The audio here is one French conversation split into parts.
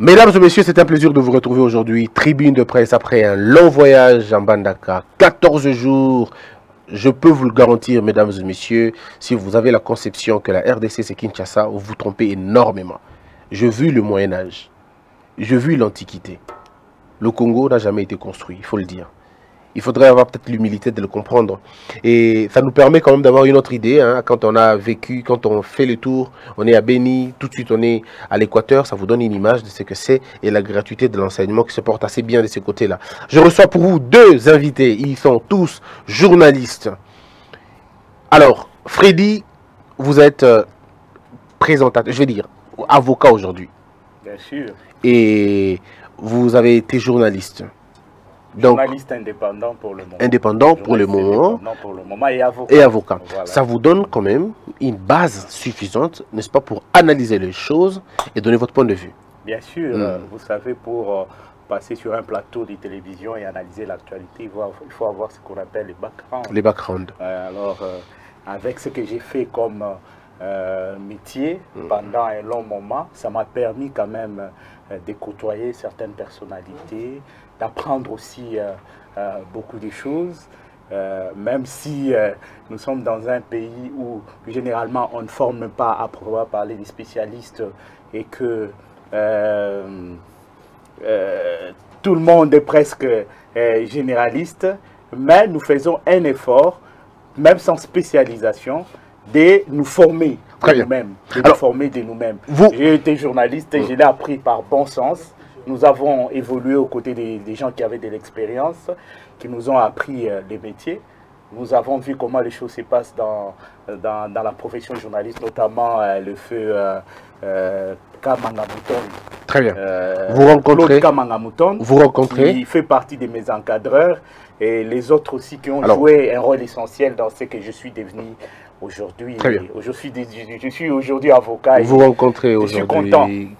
Mesdames et messieurs, c'est un plaisir de vous retrouver aujourd'hui. Tribune de presse après un long voyage en Bandaka, 14 jours. Je peux vous le garantir, mesdames et messieurs, si vous avez la conception que la RDC c'est Kinshasa, vous vous trompez énormément. J'ai vu le Moyen-Âge, j'ai vu l'Antiquité. Le Congo n'a jamais été construit, il faut le dire. Il faudrait avoir peut-être l'humilité de le comprendre. Et ça nous permet quand même d'avoir une autre idée. Hein, quand on a vécu, quand on fait le tour, on est à Béni, tout de suite on est à l'Équateur, ça vous donne une image de ce que c'est et la gratuité de l'enseignement qui se porte assez bien de ce côté-là. Je reçois pour vous deux invités. Ils sont tous journalistes. Alors, Freddy, vous êtes présentateur, je vais dire, avocat aujourd'hui. Bien sûr. Et vous avez été journaliste. Donc, journaliste indépendant pour le moment. Indépendant pour le moment. Indépendant pour le moment et avocat. Et avocat. Voilà. Ça vous donne quand même une base suffisante, n'est-ce pas, pour analyser les choses et donner votre point de vue. Bien sûr, vous savez, pour passer sur un plateau de télévision et analyser l'actualité, il faut avoir ce qu'on appelle les backgrounds. Les backgrounds. Alors, avec ce que j'ai fait comme métier pendant un long moment, ça m'a permis quand même de côtoyer certaines personnalités, d'apprendre aussi beaucoup de choses, même si nous sommes dans un pays où généralement on ne forme pas à pouvoir parler des spécialistes et que tout le monde est presque généraliste, mais nous faisons un effort, même sans spécialisation, de nous former de nous-mêmes. J'ai été journaliste et je l'ai appris par bon sens. Nous avons évolué aux côtés des gens qui avaient de l'expérience, qui nous ont appris les métiers. Nous avons vu comment les choses se passent dans la profession journaliste, notamment le feu Kamangamouton. Très bien. Vous rencontrez. Il fait partie de mes encadreurs et les autres aussi qui ont joué un rôle essentiel dans ce que je suis devenu aujourd'hui. Je suis aujourd'hui avocat. Vous rencontrez aujourd'hui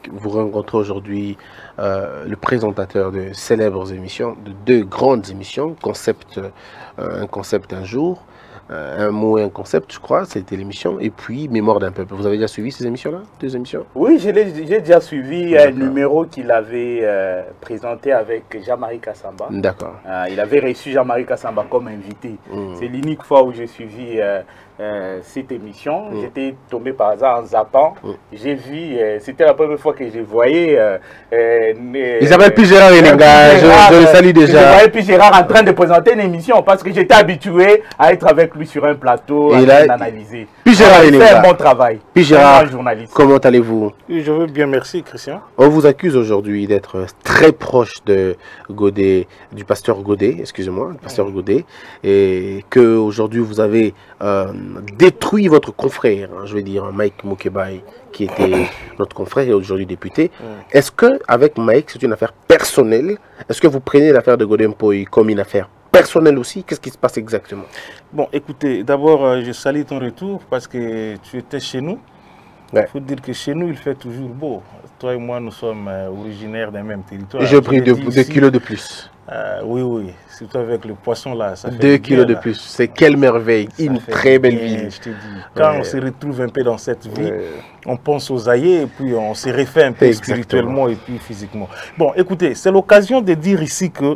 le présentateur de célèbres émissions, de deux grandes émissions, un concept un jour, un mot et un concept, je crois, c'était l'émission, et puis Mémoire d'un peuple. Vous avez déjà suivi ces émissions-là, deux émissions? Oui, j'ai déjà suivi un numéro qu'il avait présenté avec Jean-Marie Kassamba. D'accord. Il avait reçu Jean-Marie Kassamba comme invité. C'est l'unique fois où j'ai suivi cette émission. J'étais tombé par hasard en zappant. J'ai vu, c'était la première fois que je voyais... Isabelle Pigérard Elenga, je le salue déjà. Je voyais Pigérard en train de présenter une émission parce que j'étais habitué à être avec lui sur un plateau, à analyser. Pigérard Elenga. C'est un bon travail. Pigérard, comment allez-vous? Je vais bien, merci Christian. On vous accuse aujourd'hui d'être très proche de Godet, du pasteur Godet, excusez-moi, le pasteur Godet, et que aujourd'hui vous avez détruit votre confrère, hein, je vais dire Mike Mukebai, qui était notre confrère et aujourd'hui député. Est-ce que avec Mike, c'est une affaire personnelle? Est-ce que vous prenez l'affaire de Godet Mpoyi comme une affaire personnelle aussi? Qu'est-ce qui se passe exactement? Bon, écoutez, d'abord, je salue ton retour parce que tu étais chez nous. Il faut dire que chez nous, il fait toujours beau. Toi et moi, nous sommes originaires d'un même territoire. J'ai pris 2 kilos de plus. Oui, oui. Surtout avec le poisson là. Ça fait 2 kilos de plus. C'est quelle merveille. Une très belle ville. Je te dis. Quand on se retrouve un peu dans cette vie, on pense aux aïeux et puis on se refait un peu spirituellement et puis physiquement. Bon, écoutez, c'est l'occasion de dire ici que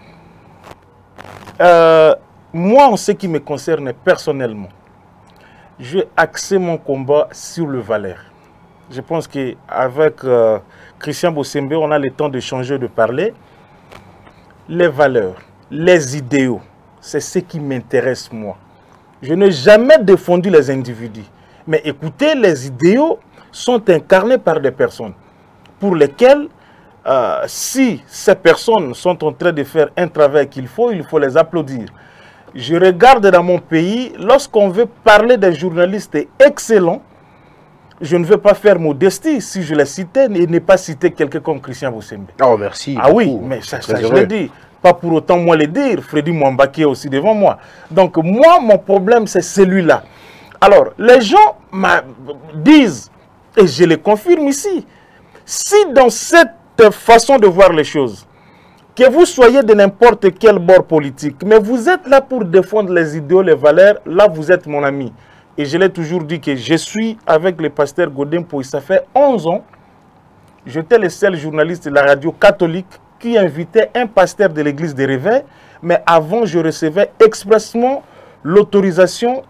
moi, en ce qui me concerne personnellement, je vais axer mon combat sur le valeur. Je pense qu'avec Christian Bossembe, on a le temps de changer, de parler. Les valeurs, les idéaux, c'est ce qui m'intéresse moi. Je n'ai jamais défendu les individus. Mais écoutez, les idéaux sont incarnés par des personnes pour lesquelles, si ces personnes sont en train de faire un travail qu'il faut, il faut les applaudir. Je regarde dans mon pays, lorsqu'on veut parler des journalistes excellents, je ne veux pas faire modestie si je les citais et ne pas citer quelqu'un comme Christian Bossembe. Oh, merci. Ah oui, mais ça je le dis. Pas pour autant moi le dire. Freddy Mwambaki est aussi devant moi. Donc moi, mon problème, c'est celui-là. Alors, les gens disent, et je le confirme ici, si dans cette façon de voir les choses, que vous soyez de n'importe quel bord politique, mais vous êtes là pour défendre les idéaux, les valeurs, là vous êtes mon ami. Et je l'ai toujours dit que je suis avec le pasteur Godet Mpoyi, ça fait 11 ans J'étais le seul journaliste de la radio catholique qui invitait un pasteur de l'église des Réveils, mais avant, je recevais expressement l'autorisation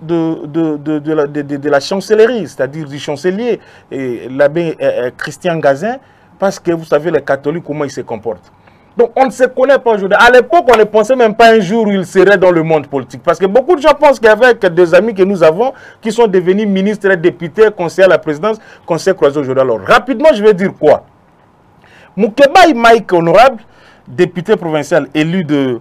de la chancellerie, c'est-à-dire du chancelier, l'abbé Christian Gazin, parce que vous savez, les catholiques, comment ils se comportent. Donc, on ne se connaît pas aujourd'hui. À l'époque, on ne pensait même pas un jour où il serait dans le monde politique. Parce que beaucoup de gens pensent qu'avec des amis que nous avons, qui sont devenus ministres, députés, conseillers à la présidence, qu'on s'est croisés aujourd'hui. Alors, rapidement, je vais dire quoi? Moukebaï Mike Honorable, député provincial élu de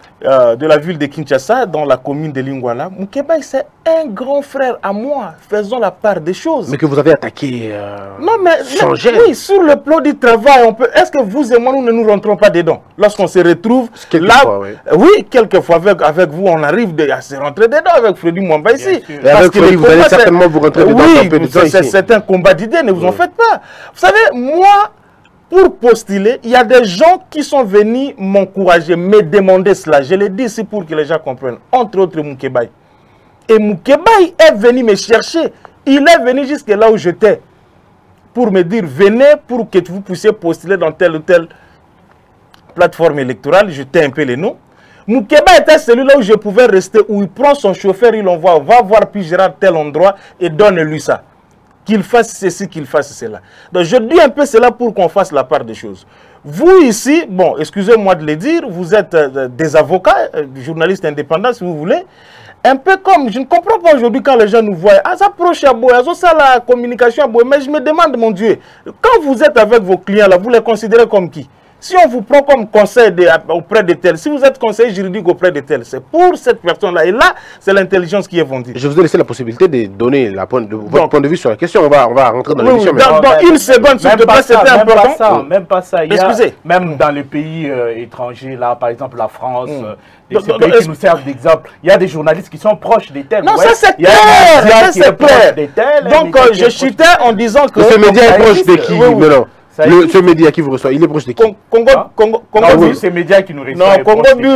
la ville de Kinshasa, dans la commune de Lingouala. Moukebaï, c'est un grand frère à moi. Faisons la part des choses. Mais que vous avez attaqué non, mais oui, sur le plan du travail, on peut. Est-ce que vous et moi, nous ne nous rentrons pas dedans? Lorsqu'on se retrouve là, oui, quelquefois avec vous, on arrive à se rentrer dedans avec Freddy Mwamba ici. Et avec Freddy, vous allez certainement vous rentrer dedans. Oui, c'est un combat d'idées, ne vous en faites pas. Vous savez, moi, pour postuler, il y a des gens qui sont venus m'encourager, me demander cela. Je le dis ici pour que les gens comprennent. Entre autres, Moukebaï. Et Moukebaï est venu me chercher. Il est venu jusque là où j'étais pour me dire, venez pour que vous puissiez postuler dans telle ou telle plateforme électorale. Je t'ai un peu les noms. Moukebaï était celui-là où je pouvais rester, où il prend son chauffeur, il l'envoie, va voir puis Gérard tel endroit et donne-lui ça. Qu'il fasse ceci, qu'il fasse cela. Donc je dis un peu cela pour qu'on fasse la part des choses. Vous ici, bon, excusez-moi de le dire, vous êtes des avocats, journalistes indépendants si vous voulez. Un peu comme, je ne comprends pas aujourd'hui quand les gens nous voient, ah, ça approche à Boé, ça la communication à Boé, mais je me demande, mon Dieu, quand vous êtes avec vos clients là, vous les considérez comme qui? Si on vous prend comme conseil auprès de tel, si vous êtes conseiller juridique auprès de tel, c'est pour cette personne-là. Et là, c'est l'intelligence qui est vendue. Je vous ai laissé la possibilité de donner votre point de vue sur la question. On va rentrer dans l'émission. Dans une seconde, s'il te plaît, c'était important. Même pas ça. Excusez. Même dans les pays étrangers, là, par exemple la France, ces pays qui nous servent d'exemple, il y a des journalistes qui sont proches des tels. Non, ça c'est clair. Ça c'est clair. Donc, je chutais en disant que... Ce média est proche de qui? Ce média qui vous reçoit, il est proche de qui? Congo News, c'est média qui nous reçoit. Non, Congo News,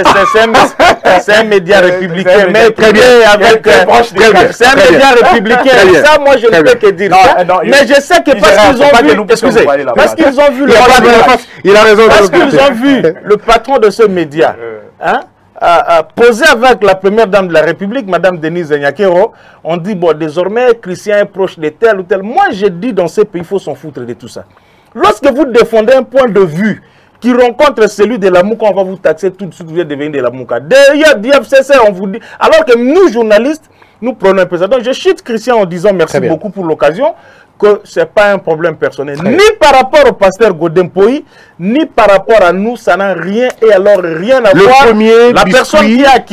c'est un média républicain, mais très bien avec. C'est un média républicain. Ça, moi, je ne peux que dire ça. Mais je sais que parce qu'ils ont vu, excusez, parce qu'ils ont vu il a raison. Parce qu'ils ont vu le patron de ce média, posé avec la première dame de la République, Madame Denise Nyakero, on dit, bon, désormais, Christian est proche de tel ou tel. Moi, je dis, dans ces pays, il faut s'en foutre de tout ça. Lorsque vous défendez un point de vue qui rencontre celui de la Mouka, on va vous taxer tout de suite, vous allez devenir de la Mouka. D'ailleurs, DFCC, on vous dit... Alors que nous, journalistes, nous prenons un peu ça. Donc, je chute Christian en disant merci beaucoup pour l'occasion, que ce n'est pas un problème personnel. Ni par rapport au pasteur Godem Poyi, ni par rapport à nous, ça n'a rien et alors rien à voir. La personne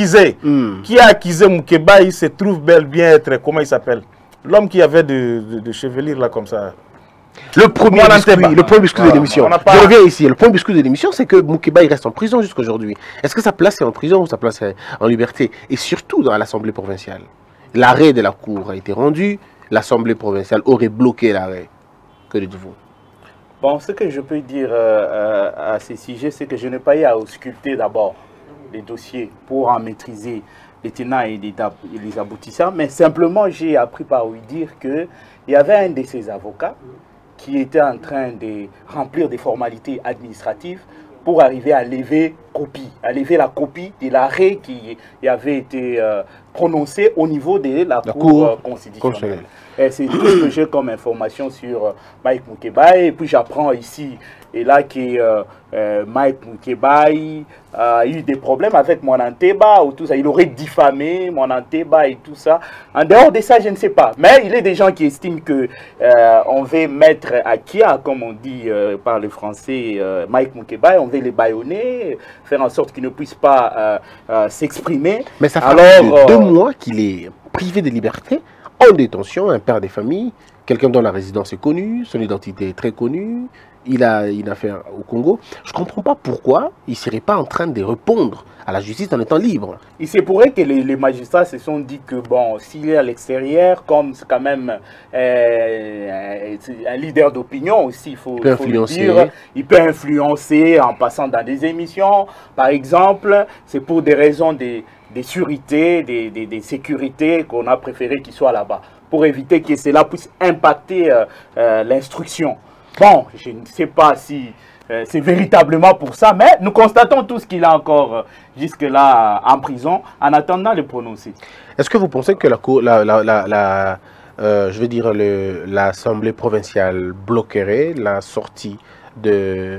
qui a accusé Moukebaï se trouve bel bien être, comment il s'appelle? L'homme qui avait de chevelure là comme ça. Le premier biscuit de l'émission. Je reviens ici. Le premier biscuit de l'émission, c'est que Moukebaï reste en prison jusqu'à aujourd'hui. Est-ce que sa place est en prison ou sa place est en liberté? Et surtout dans l'Assemblée provinciale. L'arrêt de la Cour a été rendu. L'Assemblée provinciale aurait bloqué l'arrêt. Que dites-vous? Bon, ce que je peux dire à ces sujets, c'est que je n'ai pas eu à ausculter d'abord les dossiers pour en maîtriser les tenants et les aboutissants, mais simplement j'ai appris par ouï dire qu'il y avait un de ses avocats qui était en train de remplir des formalités administratives pour arriver à lever la copie de l'arrêt qui avait été prononcé au niveau de la Cour constitutionnelle. C'est tout ce que j'ai comme information sur Mike Moukebaï. Et puis j'apprends ici et là que Mike Moukebaï a eu des problèmes avec Monanteba ou tout ça. Il aurait diffamé Monanteba et tout ça. En dehors de ça, je ne sais pas. Mais il y a des gens qui estiment que on veut mettre à Kia, comme on dit par le français, Mike Moukebaï, on veut les bâillonner, faire en sorte qu'il ne puisse pas s'exprimer. Mais ça fait 2 mois qu'il est privé de liberté, en détention, un père de famille, quelqu'un dont la résidence est connue, son identité est très connue, il a une affaire au Congo. Je ne comprends pas pourquoi il ne serait pas en train de répondre à la justice en étant libre. Il se pourrait que les magistrats se sont dit que, bon, s'il est à l'extérieur, comme c'est quand même un leader d'opinion aussi, il faut le dire, il peut influencer en passant dans des émissions. Par exemple, c'est pour des raisons de sûreté, de sécurité qu'on a préféré qu'il soit là-bas, pour éviter que cela puisse impacter l'instruction. Bon, je ne sais pas si c'est véritablement pour ça, mais nous constatons tous qu'il est encore jusque-là en prison en attendant le prononcé. Est-ce que vous pensez que je veux dire, l'Assemblée provinciale bloquerait la sortie de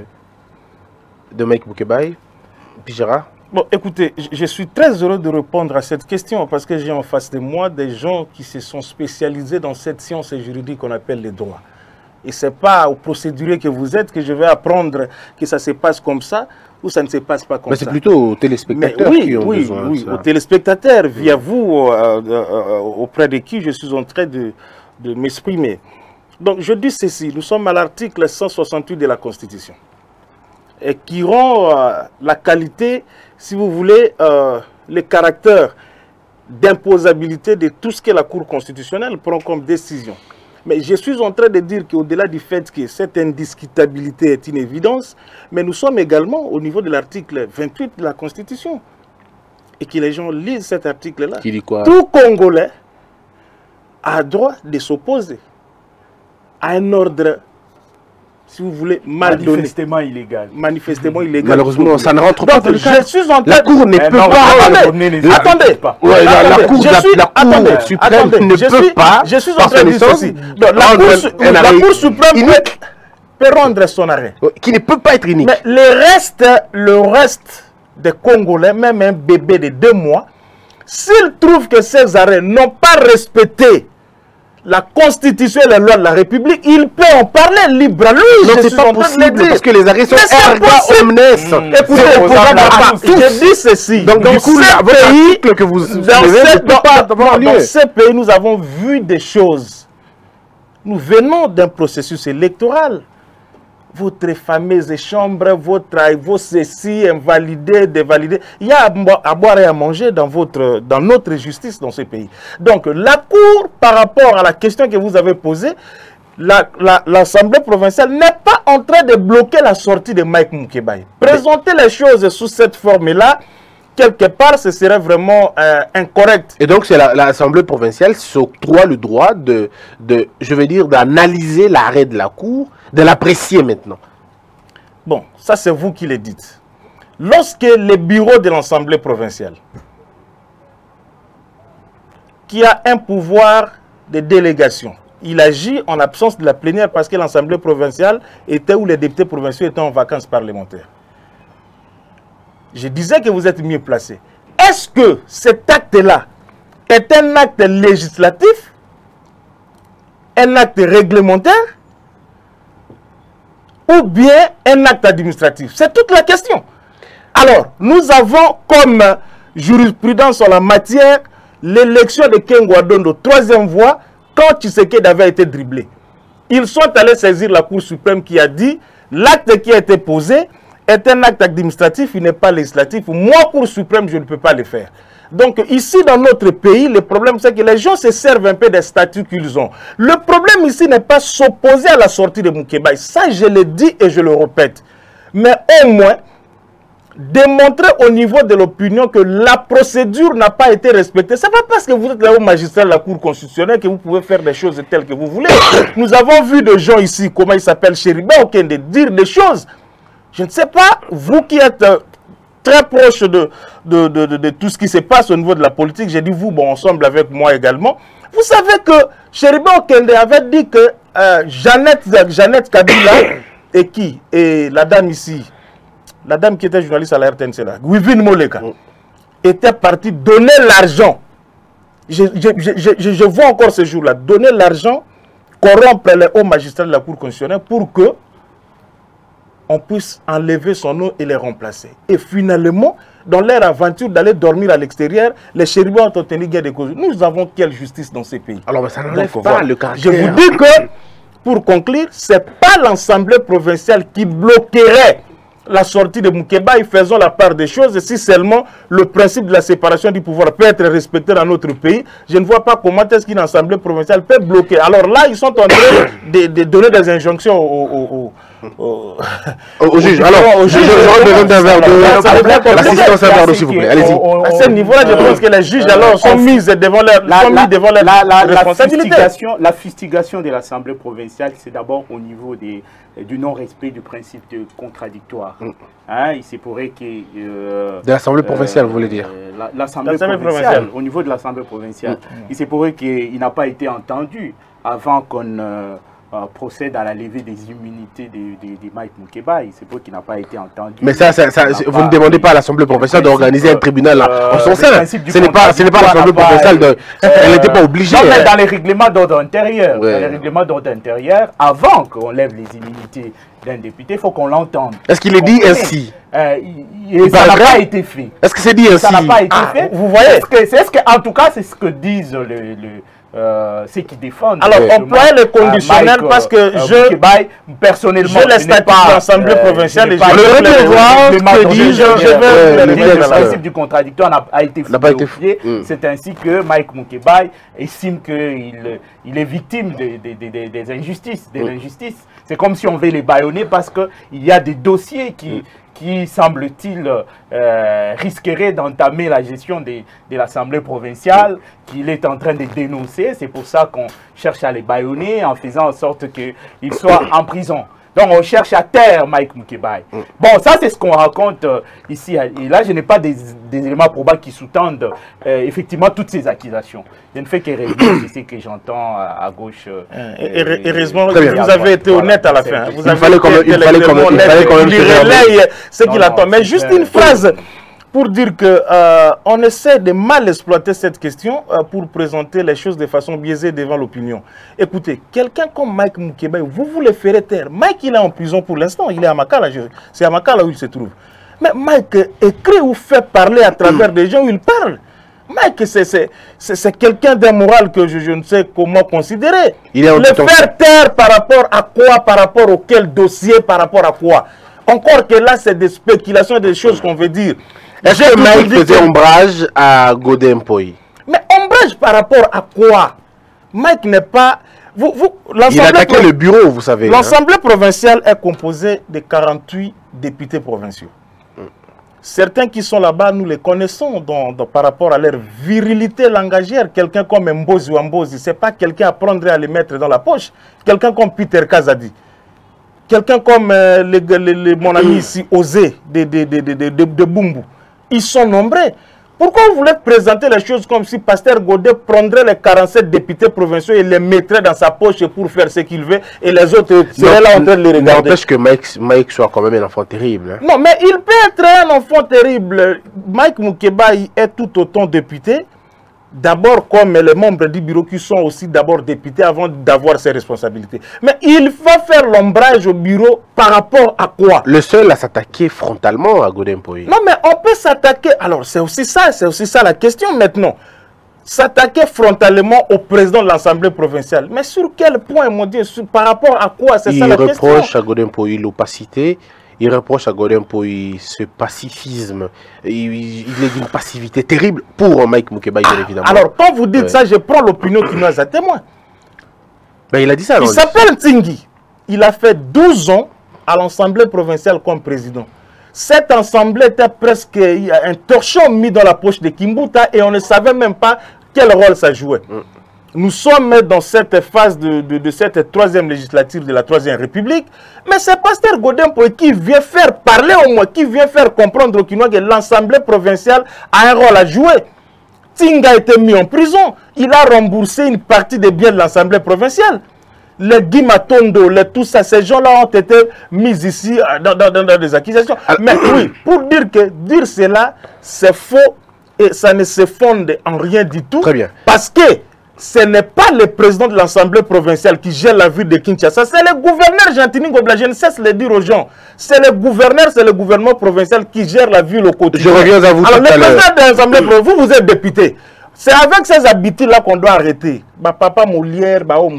Mike Bouquet-Baye, Pijara? Bon, écoutez, je suis très heureux de répondre à cette question parce que j'ai en face de moi des gens qui se sont spécialisés dans cette science juridique qu'on appelle les droits. Et ce n'est pas au procédurier que vous êtes que je vais apprendre que ça se passe comme ça ou ça ne se passe pas comme ça. Mais c'est plutôt aux téléspectateurs qui ont besoin de ça. Aux téléspectateurs, via vous, auprès de qui je suis en train de m'exprimer. Donc je dis ceci, nous sommes à l'article 168 de la Constitution. Et qui rend la qualité, si vous voulez, le caractère d'imposabilité de tout ce que la Cour constitutionnelle prend comme décision. Mais je suis en train de dire qu'au-delà du fait que cette indiscutabilité est une évidence, mais nous sommes également au niveau de l'article 28 de la Constitution. Et que les gens lisent cet article-là. Qui dit quoi? Tout Congolais a droit de s'opposer à un ordre, si vous voulez, mal donné. Manifestement illégal. Manifestement illégal. Malheureusement, ça ne rentre pas dans le cas. Je suis en train la Cour ne peut pas... Attendez. La Cour suprême ne peut pas... Je suis en train de dire ceci. La Cour suprême peut rendre son arrêt. Qui ne peut pas être unique. Mais le reste des Congolais, même un bébé de 2 mois, s'ils trouvent que ces arrêts n'ont pas respecté la Constitution et la loi de la République, il peut en parler libre à lui. Non, c'est pas possible parce que les arrêts sont erga omnes. Écoutez, je dis ceci. Donc, du coup, votre article que vous soulevez ne peut pas avoir lieu. Dans ces pays, nous avons vu des choses. Nous venons d'un processus électoral. Votre fameuse chambre, vos ceci, invalidés, dévalidés. Il y a à boire et à manger dans notre justice dans ce pays. Donc, la Cour, par rapport à la question que vous avez posée, l'Assemblée provinciale n'est pas en train de bloquer la sortie de Mike Bouquet-Baye. Présenter les choses sous cette forme-là, quelque part, ce serait vraiment incorrect. Et donc, c'est l'Assemblée provinciale s'octroie le droit je veux dire, d'analyser l'arrêt de la Cour, de l'apprécier maintenant. Bon, ça c'est vous qui le dites. Lorsque le bureau de l'Assemblée provinciale, qui a un pouvoir de délégation, il agit en absence de la plénière parce que l'Assemblée provinciale était où les députés provinciaux étaient en vacances parlementaires. Je disais que vous êtes mieux placé. Est-ce que cet acte-là est un acte législatif, un acte réglementaire ou bien un acte administratif? C'est toute la question. Alors, nous avons comme jurisprudence en la matière l'élection de Kengo Adondo, 3e voie, quand Tshisekedi avait été dribblé. Ils sont allés saisir la Cour suprême qui a dit l'acte qui a été posé est un acte administratif, il n'est pas législatif. Moi, Cour suprême, je ne peux pas le faire. Donc ici, dans notre pays, le problème, c'est que les gens se servent un peu des statuts qu'ils ont. Le problème ici n'est pas s'opposer à la sortie de Bouquet-Baye. Ça, je le dis et je le répète. Mais au moins, démontrer au niveau de l'opinion que la procédure n'a pas été respectée. Ce n'est pas parce que vous êtes là au magistrat de la Cour constitutionnelle que vous pouvez faire des choses telles que vous voulez. Nous avons vu des gens ici, comment ils s'appellent, Chériba Okende, dire des choses. Je ne sais pas, vous qui êtes très proche de tout ce qui se passe au niveau de la politique, j'ai dit vous, bon, ensemble avec moi également, vous savez que Chériba Okende avait dit que Jeannette Kabila et qui? Et la dame ici, la dame qui était journaliste à la RTNC là, Gwivine Moleka, était partie donner l'argent. Je vois encore ce jour-là, donner l'argent, corrompre les hauts magistrats de la Cour constitutionnelle pour que on puisse enlever son nom et les remplacer. Et finalement, dans leur aventure d'aller dormir à l'extérieur, les chérubins ont tenu guerre de cause. Nous avons quelle justice dans ces pays? Alors, ça n'enlève pas le caractère. Je vous dis que, pour conclure, ce n'est pas l'Assemblée provinciale qui bloquerait la sortie de Bouquet-Baye. Faisons la part des choses. Et si seulement le principe de la séparation du pouvoir peut être respecté dans notre pays, je ne vois pas comment est-ce qu'une Assemblée provinciale peut bloquer. Alors là, ils sont en train de donner des injonctions au juge. Alors, j'aurais besoin d'un verre de l'assistance, un verre d'eau, s'il vous plaît. Allez-y. À ce niveau-là, je pense que les juges alors sont mis devant leur responsabilité. La fustigation de l'Assemblée provinciale, c'est d'abord au niveau du non-respect du principe de contradictoire. Hein, il se pourrait que... de l'Assemblée provinciale, vous voulez dire? L'Assemblée provinciale, au niveau de l'Assemblée provinciale. Il se pourrait qu'il n'a pas été entendu avant qu'on procède à la levée des immunités de Mike Mukebai. C'est pour qu'il n'a pas été entendu. Mais ça vous ne demandez pas à l'Assemblée provinciale d'organiser un tribunal en son sein. Ce n'est pas l'Assemblée provinciale. Elle n'était pas obligée. Non, mais dans les règlements d'ordre intérieur. Dans les règlements d'ordre intérieur, avant qu'on lève les immunités d'un député, il faut qu'on l'entende. Est-ce qu'il est dit ainsi? Ça n'a pas été fait. Est-ce que c'est dit ainsi? Ça n'a pas été fait. Vous voyez? En tout cas, c'est ce que disent ceux qui défendent. Alors, employer le conditionnel parce que personnellement, je les statuts de l'Assemblée provinciale et je le principe du contradictoire n'a été vérifié. C'est ainsi que Mike Mukebai estime qu'il est victime des injustices, de l'injustice. C'est comme si on veut les bâillonner parce qu'il y a des dossiers qui semble-t-il, risquerait d'entamer la gestion de l'Assemblée provinciale, qu'il est en train de dénoncer. C'est pour ça qu'on cherche à les bâillonner en faisant en sorte qu'ils soient en prison. Donc on cherche à taire Mike Mukebai. Bon, ça c'est ce qu'on raconte ici. Et là, je n'ai pas des éléments probables qui sous-tendent effectivement toutes ces accusations. Je ne fais que résumer ce que j'entends à gauche. Heureusement, vous avez été honnête à la fin. Vous il fallait quand même ce qu'il attend. Mais juste une phrase pour dire que on essaie de mal exploiter cette question pour présenter les choses de façon biaisée devant l'opinion. Écoutez, quelqu'un comme Mike Mukebai, vous le ferez taire. Mike, il est en prison pour l'instant, il est à Makala, c'est à Makala où il se trouve. Mais Mike écrit ou fait parler à travers des gens où il parle. Mike, c'est quelqu'un d'immoral que je ne sais comment considérer. Le faire taire par rapport à quoi, par rapport auquel dossier, par rapport à quoi. Encore que là, c'est des spéculations, des choses qu'on veut dire. Est-ce que Mike faisait ombrage à Godin Mpoyi? Mais ombrage par rapport à quoi? Mike n'est pas... il attaquait le bureau, vous savez. L'Assemblée provinciale est composée de 48 députés provinciaux. Certains qui sont là-bas, nous les connaissons par rapport à leur virilité langagière. Quelqu'un comme Mbozi ou Mbozi, ce n'est pas quelqu'un à prendre et à les mettre dans la poche. Quelqu'un comme Peter Kazadi. Quelqu'un comme mon ami ici, Osé, de Bumbu. Ils sont nombreux. Pourquoi vous voulez présenter les choses comme si Pasteur Godet prendrait les 47 députés provinciaux et les mettrait dans sa poche pour faire ce qu'il veut et les autres seraient là en train de les regarder? N'empêche que Mike soit quand même un enfant terrible. Hein. Non, mais il peut être un enfant terrible. Mike Mukebai est tout autant député. D'abord comme les membres du bureau qui sont aussi d'abord députés avant d'avoir ses responsabilités. Mais il va faire l'ombrage au bureau par rapport à quoi? Le seul à s'attaquer frontalement à Godin Mpoyi. Non mais on peut s'attaquer, alors c'est aussi ça la question maintenant. S'attaquer frontalement au président de l'Assemblée provinciale. Mais sur quel point, mon Dieu, par rapport à quoi? C'est ça la question. Il reproche à Godin Mpoyi l'opacité. Il reproche à Godin Mpoyi ce pacifisme. Il est d'une passivité terrible pour Mike Mukebai, bien évidemment. Alors, quand vous dites ça, je prends l'opinion qui nous a témoin. Ben, il a dit ça. Il s'appelle Tingi. Il a fait 12 ans à l'Assemblée provinciale comme président. Cette assemblée était presque un torchon mis dans la poche de Kimbuta et on ne savait même pas quel rôle ça jouait. Nous sommes dans cette phase de cette troisième législature de la Troisième République. Mais c'est Pasteur Godin Mpoyi qui vient faire parler au moins, qui vient faire comprendre aux Kinois que l'Assemblée provinciale a un rôle à jouer. Tinga a été mis en prison. Il a remboursé une partie des biens de l'Assemblée provinciale. Les Guy Matondo, tout ça, ces gens-là ont été mis ici dans des accusations. Mais oui, pour dire que dire cela, c'est faux et ça ne se fonde en rien du tout. Très bien. Parce que ce n'est pas le président de l'Assemblée provinciale qui gère la ville de Kinshasa, c'est le gouverneur Gentini Gobla. Je ne cesse de le dire aux gens. C'est le gouverneur, c'est le gouvernement provincial qui gère la ville au quotidien. Je reviens à vous. Alors, le président de l'Assemblée provinciale, vous êtes député. C'est avec ces habitudes-là qu'on doit arrêter. Papa Molière,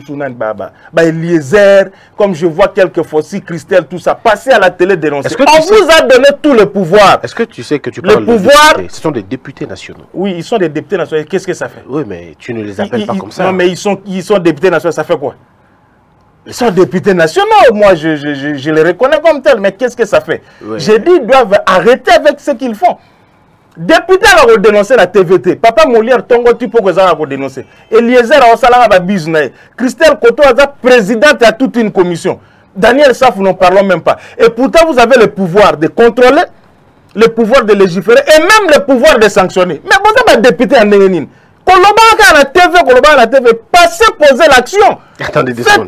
Eliezer, comme je vois quelquefois aussi, Christelle, tout ça, passer à la télé dénoncer. On vous a donné tout le pouvoir. Est-ce que tu sais que tu parles de députés? Ce sont des députés nationaux. Oui, ils sont des députés nationaux. Qu'est-ce que ça fait? Oui, mais tu ne les appelles pas comme ça. Non, mais ils sont députés nationaux, ça fait quoi? Ils sont députés nationaux, moi je les reconnais comme tels, mais qu'est-ce que ça fait? J'ai dit ils doivent arrêter avec ce qu'ils font. Député a dénoncé la TVT. Papa Molière Tongo Tipo a dénoncé. Eliezer a osala ba business. Christelle Koto a présidente à toute une commission. Daniel Saf, nous n'en parlons même pas. Et pourtant vous avez le pouvoir de contrôler, le pouvoir de légiférer et même le pouvoir de sanctionner. Mais vous avez un député en Nénénine. Koloba la TV, passez, posez l'action. Faites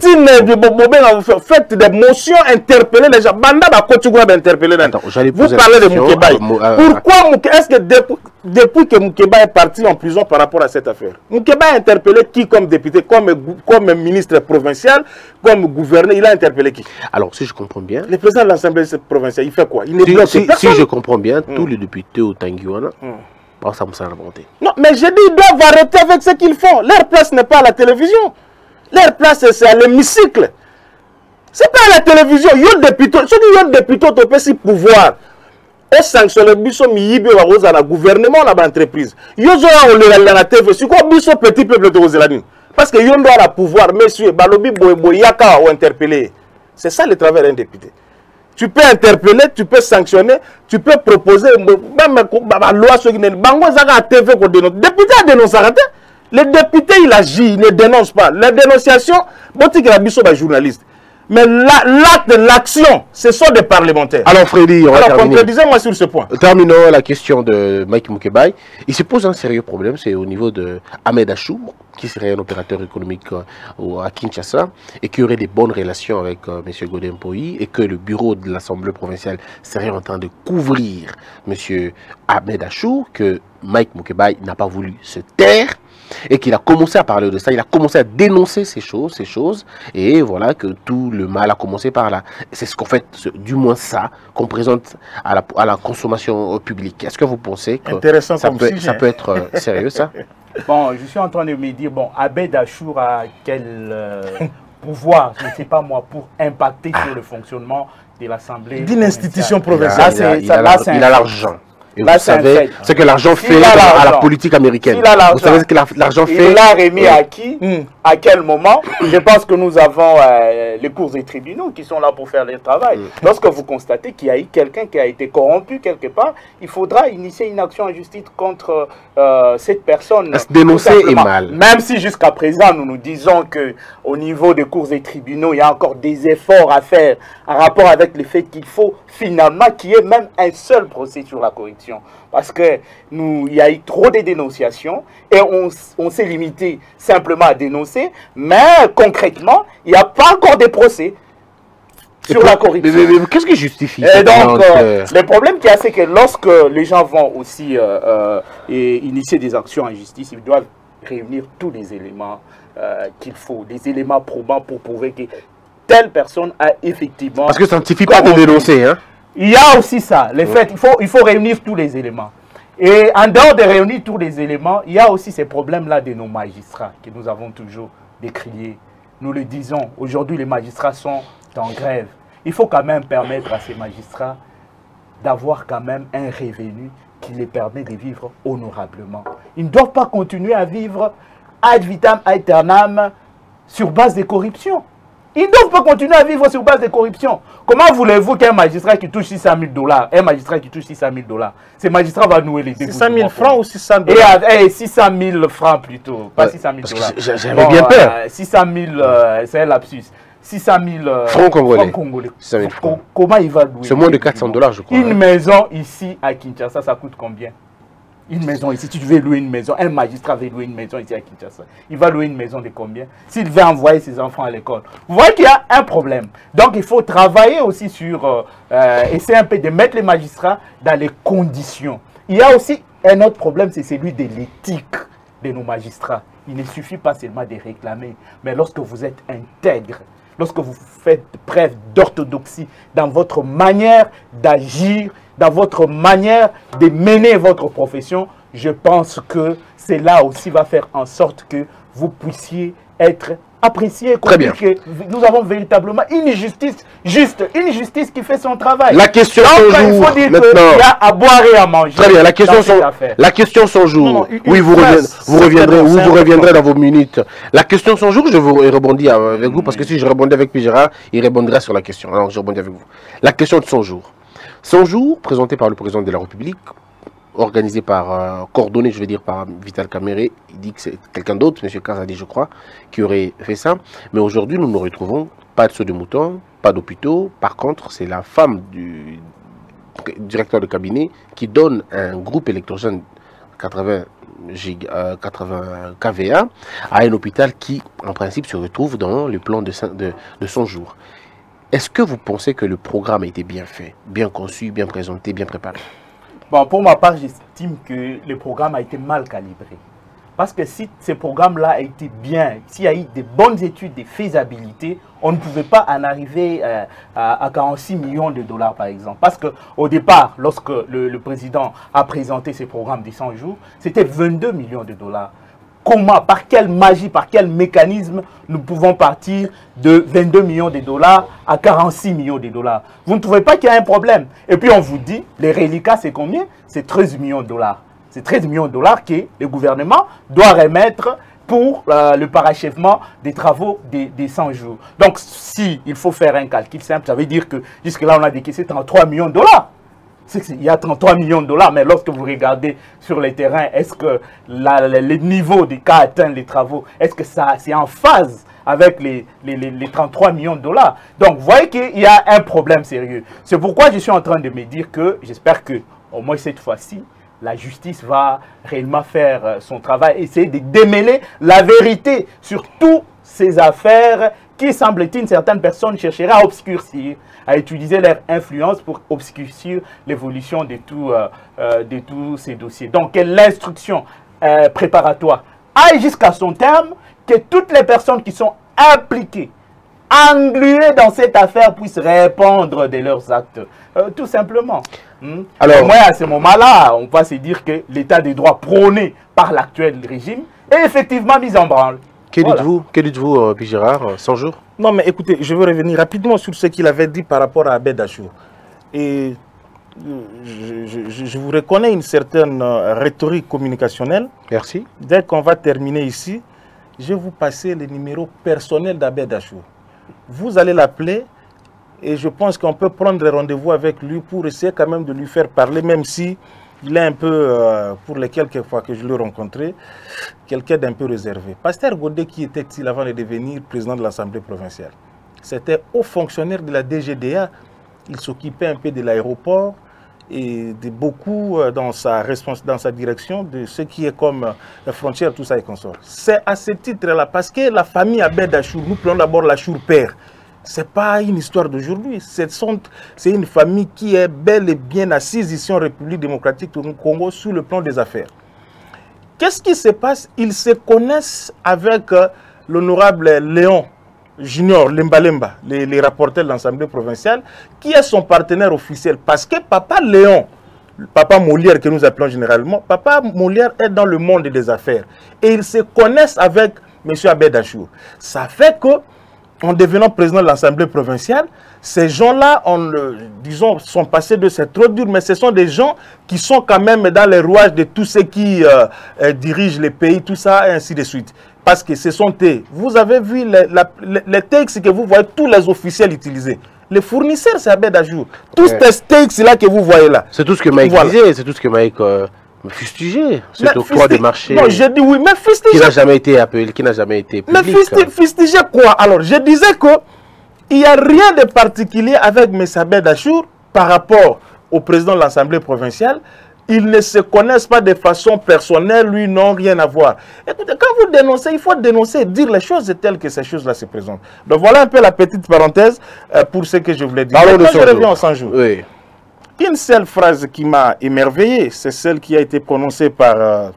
des motions, interpeller les gens. Banda ba Kotigou va interpeller. Vous parlez de Moukébaï. Pourquoi est-ce que depuis que Moukébaï est parti en prison par rapport à cette affaire, Moukébaï a interpellé qui comme député, comme ministre provincial, comme gouverneur, il a interpellé qui? Alors, si je comprends bien... Le président de l'Assemblée provinciale, il fait quoi? Il si je comprends bien, tous les députés au Tanguiwana... ça me semble monter. Non, mais je dis, ils doivent arrêter avec ce qu'ils font. Leur place n'est pas à la télévision. Leur place, c'est à l'hémicycle. C'est pas à la télévision. Il y a des députés, ceux qui ont des députés, ont aussi pouvoir. Et sanctionner le biso miyibe wa rosa la gouvernement la entreprise. Yo zo la TV, c'est quoi biso petit peuple de Roseladine? Parce que yo doit la pouvoir, monsieur Balobi Boyaka ou interpeller. C'est ça le travail d'un député. Tu peux interpeller, tu peux sanctionner, tu peux proposer même la loi sur le Bango Zaga TV qu'on dénonce. Le député a dénoncé. Le député il agit, il ne dénonce pas. La dénonciation, bon, tu es journaliste. Mais l'acte, l'action, ce sont des parlementaires. Alors Freddy, on va terminer. Concrétisez-moi sur ce point. Terminons la question de Mike Moukébaï. Il se pose un sérieux problème, c'est au niveau de Ahmed Achou, qui serait un opérateur économique à Kinshasa et qui aurait des bonnes relations avec M. Godin Poyi et que le bureau de l'Assemblée provinciale serait en train de couvrir M. Ahmed Achou, que Mike Moukébaï n'a pas voulu se taire. Et qu'il a commencé à parler de ça, il a commencé à dénoncer ces choses, et voilà que tout le mal a commencé par là. C'est ce qu'on fait, du moins ça, qu'on présente à la consommation publique. Est-ce que vous pensez que ça peut être sérieux, ça? Bon, je suis en train de me dire, bon, Ahmed Achour a quel pouvoir, je ne sais pas moi, pour impacter sur le fonctionnement de l'Assemblée d'une institution provinciale? Il a l'argent. Et vous savez ce que l'argent fait à la politique américaine. Vous savez ce que l'argent fait. Il l'a remis à qui? À quel moment? Je pense que nous avons les cours et tribunaux qui sont là pour faire le travail. Lorsque vous constatez qu'il y a eu quelqu'un qui a été corrompu quelque part, il faudra initier une action en justice contre cette personne. Dénoncer est mal. Même si jusqu'à présent nous nous disons qu'au niveau des cours et tribunaux, il y a encore des efforts à faire en rapport avec le fait qu'il faut finalement qu'il y ait même un seul procès sur la corruption. Parce que il y a eu trop de dénonciations et on s'est limité simplement à dénoncer, mais concrètement, il n'y a pas encore de procès sur la corruption. Mais qu'est-ce qui justifie? Et donc, le problème qu'il y a, c'est que lorsque les gens vont aussi initier des actions en justice, ils doivent réunir tous les éléments qu'il faut, des éléments probants pour prouver que telle personne a effectivement... Parce que ça ne suffit pas de dénoncer, hein? Il y a aussi ça, le fait, il faut réunir tous les éléments. Et en dehors de réunir tous les éléments, il y a aussi ces problèmes-là de nos magistrats que nous avons toujours décriés. Nous le disons, aujourd'hui les magistrats sont en grève. Il faut quand même permettre à ces magistrats d'avoir quand même un revenu qui les permet de vivre honorablement. Ils ne doivent pas continuer à vivre ad vitam aeternam sur base de corruption. Ils ne doivent pas continuer à vivre sur base de corruption. Comment voulez-vous qu'un magistrat qui touche 600 000 $, un magistrat qui touche 600 000 $, ces magistrats va nouer les débuts? 600 000 francs ou 600 $? 600 000 francs plutôt, pas 600 000 $. J'avais bien peur. 600 000, c'est un lapsus. 600 000 francs congolais. 600 000 francs. Comment il va louer? C'est moins de 400 $, je crois. Une maison ici à Kinshasa, ça coûte combien? Une maison ici, si tu veux louer une maison, un magistrat veut louer une maison ici à Kinshasa. Il va louer une maison de combien? S'il veut envoyer ses enfants à l'école. Vous voyez qu'il y a un problème. Donc il faut travailler aussi sur, essayer un peu de mettre les magistrats dans les conditions. Il y a aussi un autre problème, c'est celui de l'éthique de nos magistrats. Il ne suffit pas seulement de réclamer, mais lorsque vous êtes intègre, lorsque vous faites preuve d'orthodoxie dans votre manière d'agir, dans votre manière de mener votre profession, je pense que cela aussi va faire en sorte que vous puissiez être apprécier, comprendre que nous avons véritablement une justice juste, une justice qui fait son travail. La question son jour, il faut dire maintenant. qu'il y a à boire et à manger. Très bien, la question son jour. Oui, vous reviendrez dans vos minutes. La question son jour, je vous rebondis avec vous, parce que si je rebondis avec Gérard, il rebondira sur la question. Alors, je rebondis avec vous. La question de son jour. Son jour, présenté par le président de la République, organisé par, coordonné, je veux dire, par Vital Kamerhe. Il dit que c'est quelqu'un d'autre, M. Kazadi, je crois, qui aurait fait ça. Mais aujourd'hui, nous nous retrouvons, pas de saut de mouton, pas d'hôpitaux. Par contre, c'est la femme du directeur de cabinet qui donne un groupe électrogène 80 kVA à un hôpital qui, en principe, se retrouve dans le plan de son jour. Est-ce que vous pensez que le programme a été bien fait, bien conçu, bien présenté, bien préparé? Bon, pour ma part, j'estime que le programme a été mal calibré. Parce que si ce programme-là a été bien, s'il y a eu de bonnes études de faisabilité, on ne pouvait pas en arriver à 46 millions de dollars, par exemple. Parce qu'au départ, lorsque le président a présenté ce programme de 100 jours, c'était 22 millions de dollars. Comment, par quelle magie, par quel mécanisme nous pouvons partir de 22 millions de dollars à 46 millions de dollars? Vous ne trouvez pas qu'il y a un problème? Et puis on vous dit, les reliquats, c'est combien? C'est 13 millions de dollars. C'est 13 millions de dollars que le gouvernement doit remettre pour le parachèvement des travaux des 100 jours. Donc, si il faut faire un calcul simple, ça veut dire que jusque-là, on a décaissé 33 millions de dollars. Il y a 33 millions de dollars, mais lorsque vous regardez sur les terrains, est-ce que le niveau des cas atteints, les travaux, est-ce que c'est en phase avec les 33 millions de dollars? Donc, vous voyez qu'il y a un problème sérieux. C'est pourquoi je suis en train de me dire que j'espère que, au moins cette fois-ci, la justice va réellement faire son travail, essayer de démêler la vérité sur toutes ces affaires qui, semble-t-il, certaines personnes chercheraient à obscurcir, à utiliser leur influence pour obscurcir l'évolution de tous ces dossiers. Donc, que l'instruction préparatoire aille jusqu'à son terme, que toutes les personnes qui sont impliquées, engluées dans cette affaire puissent répondre de leurs actes, tout simplement. Alors, au moins, à ce moment-là, on va se dire que l'état des droits prôné par l'actuel régime est effectivement mis en branle. Que dites-vous, Gérard, 100 jours? Non, mais écoutez, je veux revenir rapidement sur ce qu'il avait dit par rapport à Abed Achour. Et je vous reconnais une certaine rhétorique communicationnelle. Merci. Dès qu'on va terminer ici, je vais vous passer le numéro personnel d'Abed Achour. Vous allez l'appeler et je pense qu'on peut prendre rendez-vous avec lui pour essayer quand même de lui faire parler, même si il est un peu, pour les quelques fois que je l'ai rencontré, quelqu'un d'un peu réservé. Pasteur Godet, qui était-il avant de devenir président de l'Assemblée provinciale? C'était haut fonctionnaire de la DGDA. Il s'occupait un peu de l'aéroport et de beaucoup dans sa direction de ce qui est comme la frontière, tout ça et consort. C'est à ce titre-là, parce que la famille Abed Achour, nous prenons d'abord l'Achour père. Ce n'est pas une histoire d'aujourd'hui. C'est une famille qui est bel et bien assise ici en République démocratique du Congo sur le plan des affaires. Qu'est-ce qui se passe? Ils se connaissent avec l'honorable Léon Junior Lemba, les rapporteurs de l'Assemblée provinciale, qui est son partenaire officiel. Parce que Papa Léon, Papa Molière que nous appelons généralement, Papa Molière est dans le monde des affaires. Et ils se connaissent avec M. Abed Achour. Ça fait que, en devenant président de l'Assemblée provinciale, ces gens-là, disons, sont passés de c'est trop dur, mais ce sont des gens qui sont quand même dans les rouages de tous ceux qui dirigent les pays, tout ça, et ainsi de suite. Parce que ce sont eux. Vous avez vu les textes que vous voyez, tous les officiels utilisés. Les fournisseurs, c'est Abed Achour. Tous ces textes-là que vous voyez là. C'est tout ce que Mike disait, c'est tout ce que Mike... fustigé, c'est octroi des marchés. Non, je dis oui, mais fustigé. Qui n'a jamais été appelé, qui n'a jamais été public. Mais fustigé quoi? Alors, je disais qu'il n'y a rien de particulier avec M. Abed Achour par rapport au président de l'Assemblée provinciale. Ils ne se connaissent pas de façon personnelle, lui, non, rien à voir. Écoutez, quand vous dénoncez, il faut dénoncer, dire les choses telles que ces choses-là se présentent. Donc voilà un peu la petite parenthèse pour ce que je voulais dire. Parlons de je reviens en 100 jours. Oui. Une seule phrase qui m'a émerveillé, c'est celle qui a été prononcée par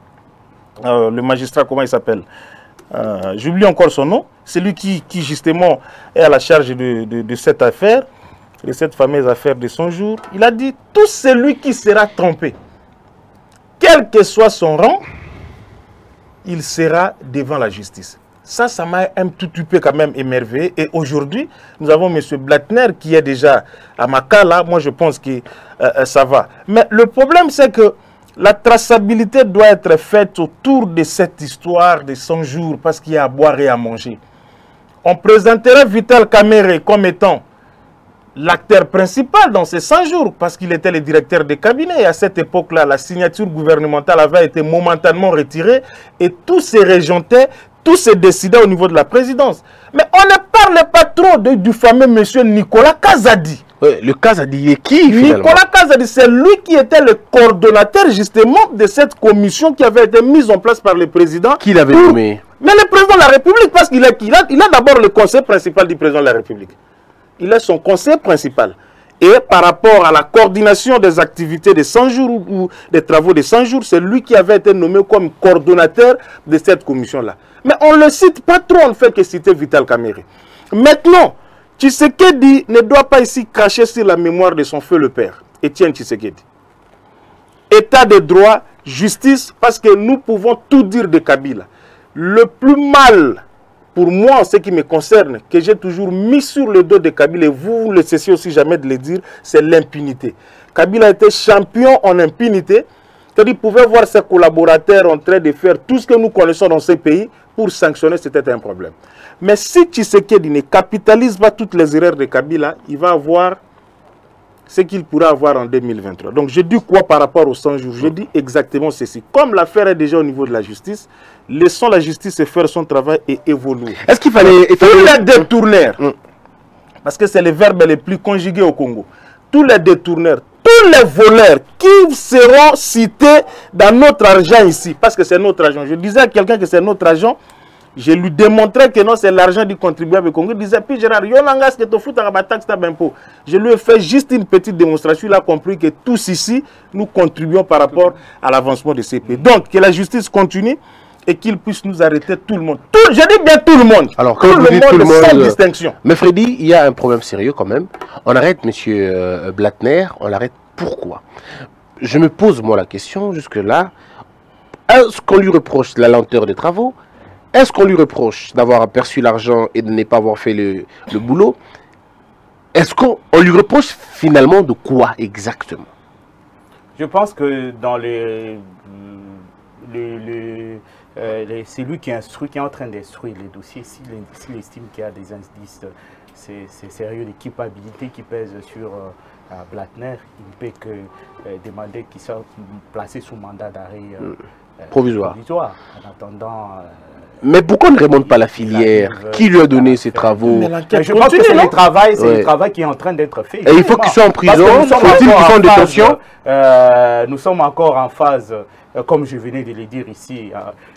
le magistrat, comment il s'appelle? J'oublie encore son nom. C'est lui qui justement est à la charge de cette affaire, de cette fameuse affaire de 100 jours. Il a dit, tout celui qui sera trompé, quel que soit son rang, il sera devant la justice. Ça m'a un tout petit peu quand même émerveillé. Et aujourd'hui, nous avons M. Blattner qui est déjà à Makala. Moi, je pense que ça va. Mais le problème, c'est que la traçabilité doit être faite autour de cette histoire de 100 jours parce qu'il y a à boire et à manger. On présenterait Vital Kamerhe comme étant l'acteur principal dans ces 100 jours parce qu'il était le directeur de cabinet. Et à cette époque-là, la signature gouvernementale avait été momentanément retirée et tout se régentait, tout se décidait au niveau de la présidence. Mais on ne parle pas trop du fameux monsieur Nicolas Kazadi. Ouais, le Kazadi est qui finalement? Nicolas Kazadi, c'est lui qui était le coordonnateur justement de cette commission qui avait été mise en place par le président. Qui l'avait nommé? Mais le président de la République, parce qu'il a d'abord le conseil principal du président de la République. Il est son conseil principal. Et par rapport à la coordination des activités de 100 jours ou des travaux de 100 jours, c'est lui qui avait été nommé comme coordonnateur de cette commission-là. Mais on ne le cite pas trop, on ne fait que citer Vital Kamerhe. Maintenant, Tshisekedi ne doit pas ici cracher sur la mémoire de son feu le père, Étienne Tshisekedi. État de droit, justice, parce que nous pouvons tout dire de Kabila. Le plus mal, pour moi, en ce qui me concerne, que j'ai toujours mis sur le dos de Kabila, et vous ne cessez aussi jamais de le dire, c'est l'impunité. Kabila était champion en impunité, c'est-à-dire qu'il pouvait voir ses collaborateurs en train de faire tout ce que nous connaissons dans ces pays, pour sanctionner, c'était un problème. Mais si Tshisekedi ne capitalise pas toutes les erreurs de Kabila, il va avoir ce qu'il pourra avoir en 2023. Donc je dis quoi par rapport aux 100 jours? Je dis exactement ceci. Comme l'affaire est déjà au niveau de la justice, laissons la justice faire son travail et évoluer. Est-ce qu'il fallait... Tous les détourneurs, parce que c'est le verbe le plus conjugué au Congo, tous les détourneurs, tous les voleurs qui seront cités dans notre argent ici, parce que c'est notre argent. Je disais à quelqu'un que c'est notre argent, je lui démontrais que non, c'est l'argent du contribuable congolais. Il disait, puis Gérard, je lui ai fait juste une petite démonstration. Il a compris que tous ici, nous contribuons par rapport à l'avancement de ces pays. Donc, que la justice continue et qu'il puisse nous arrêter tout le monde. Je dis bien tout le monde. Alors, quand vous dites tout le monde, sans distinction. Mais Freddy, il y a un problème sérieux quand même. On arrête M. Blattner, on l'arrête pourquoi? Je me pose moi la question jusque-là. Est-ce qu'on lui reproche la lenteur des travaux? Est-ce qu'on lui reproche d'avoir aperçu l'argent et de ne pas avoir fait le boulot? Est-ce qu'on lui reproche finalement de quoi exactement? Je pense que dans c'est lui qui instruit, qui est en train d'instruire les dossiers. S'il estime qu'il y a des indices, c'est sérieux, des culpabilités qui pèsent sur Blattner, il ne peut que demander qu'il soit placé sous mandat d'arrêt provisoire. En attendant... mais pourquoi on ne remonte pas la filière? Qui lui a donné ces travaux? Mais je pense que c'est le travail qui est en train d'être fait. Et il faut qu'il soit en prison, faut-il qu'il soit en détention? Nous sommes encore en phase, comme je venais de le dire ici,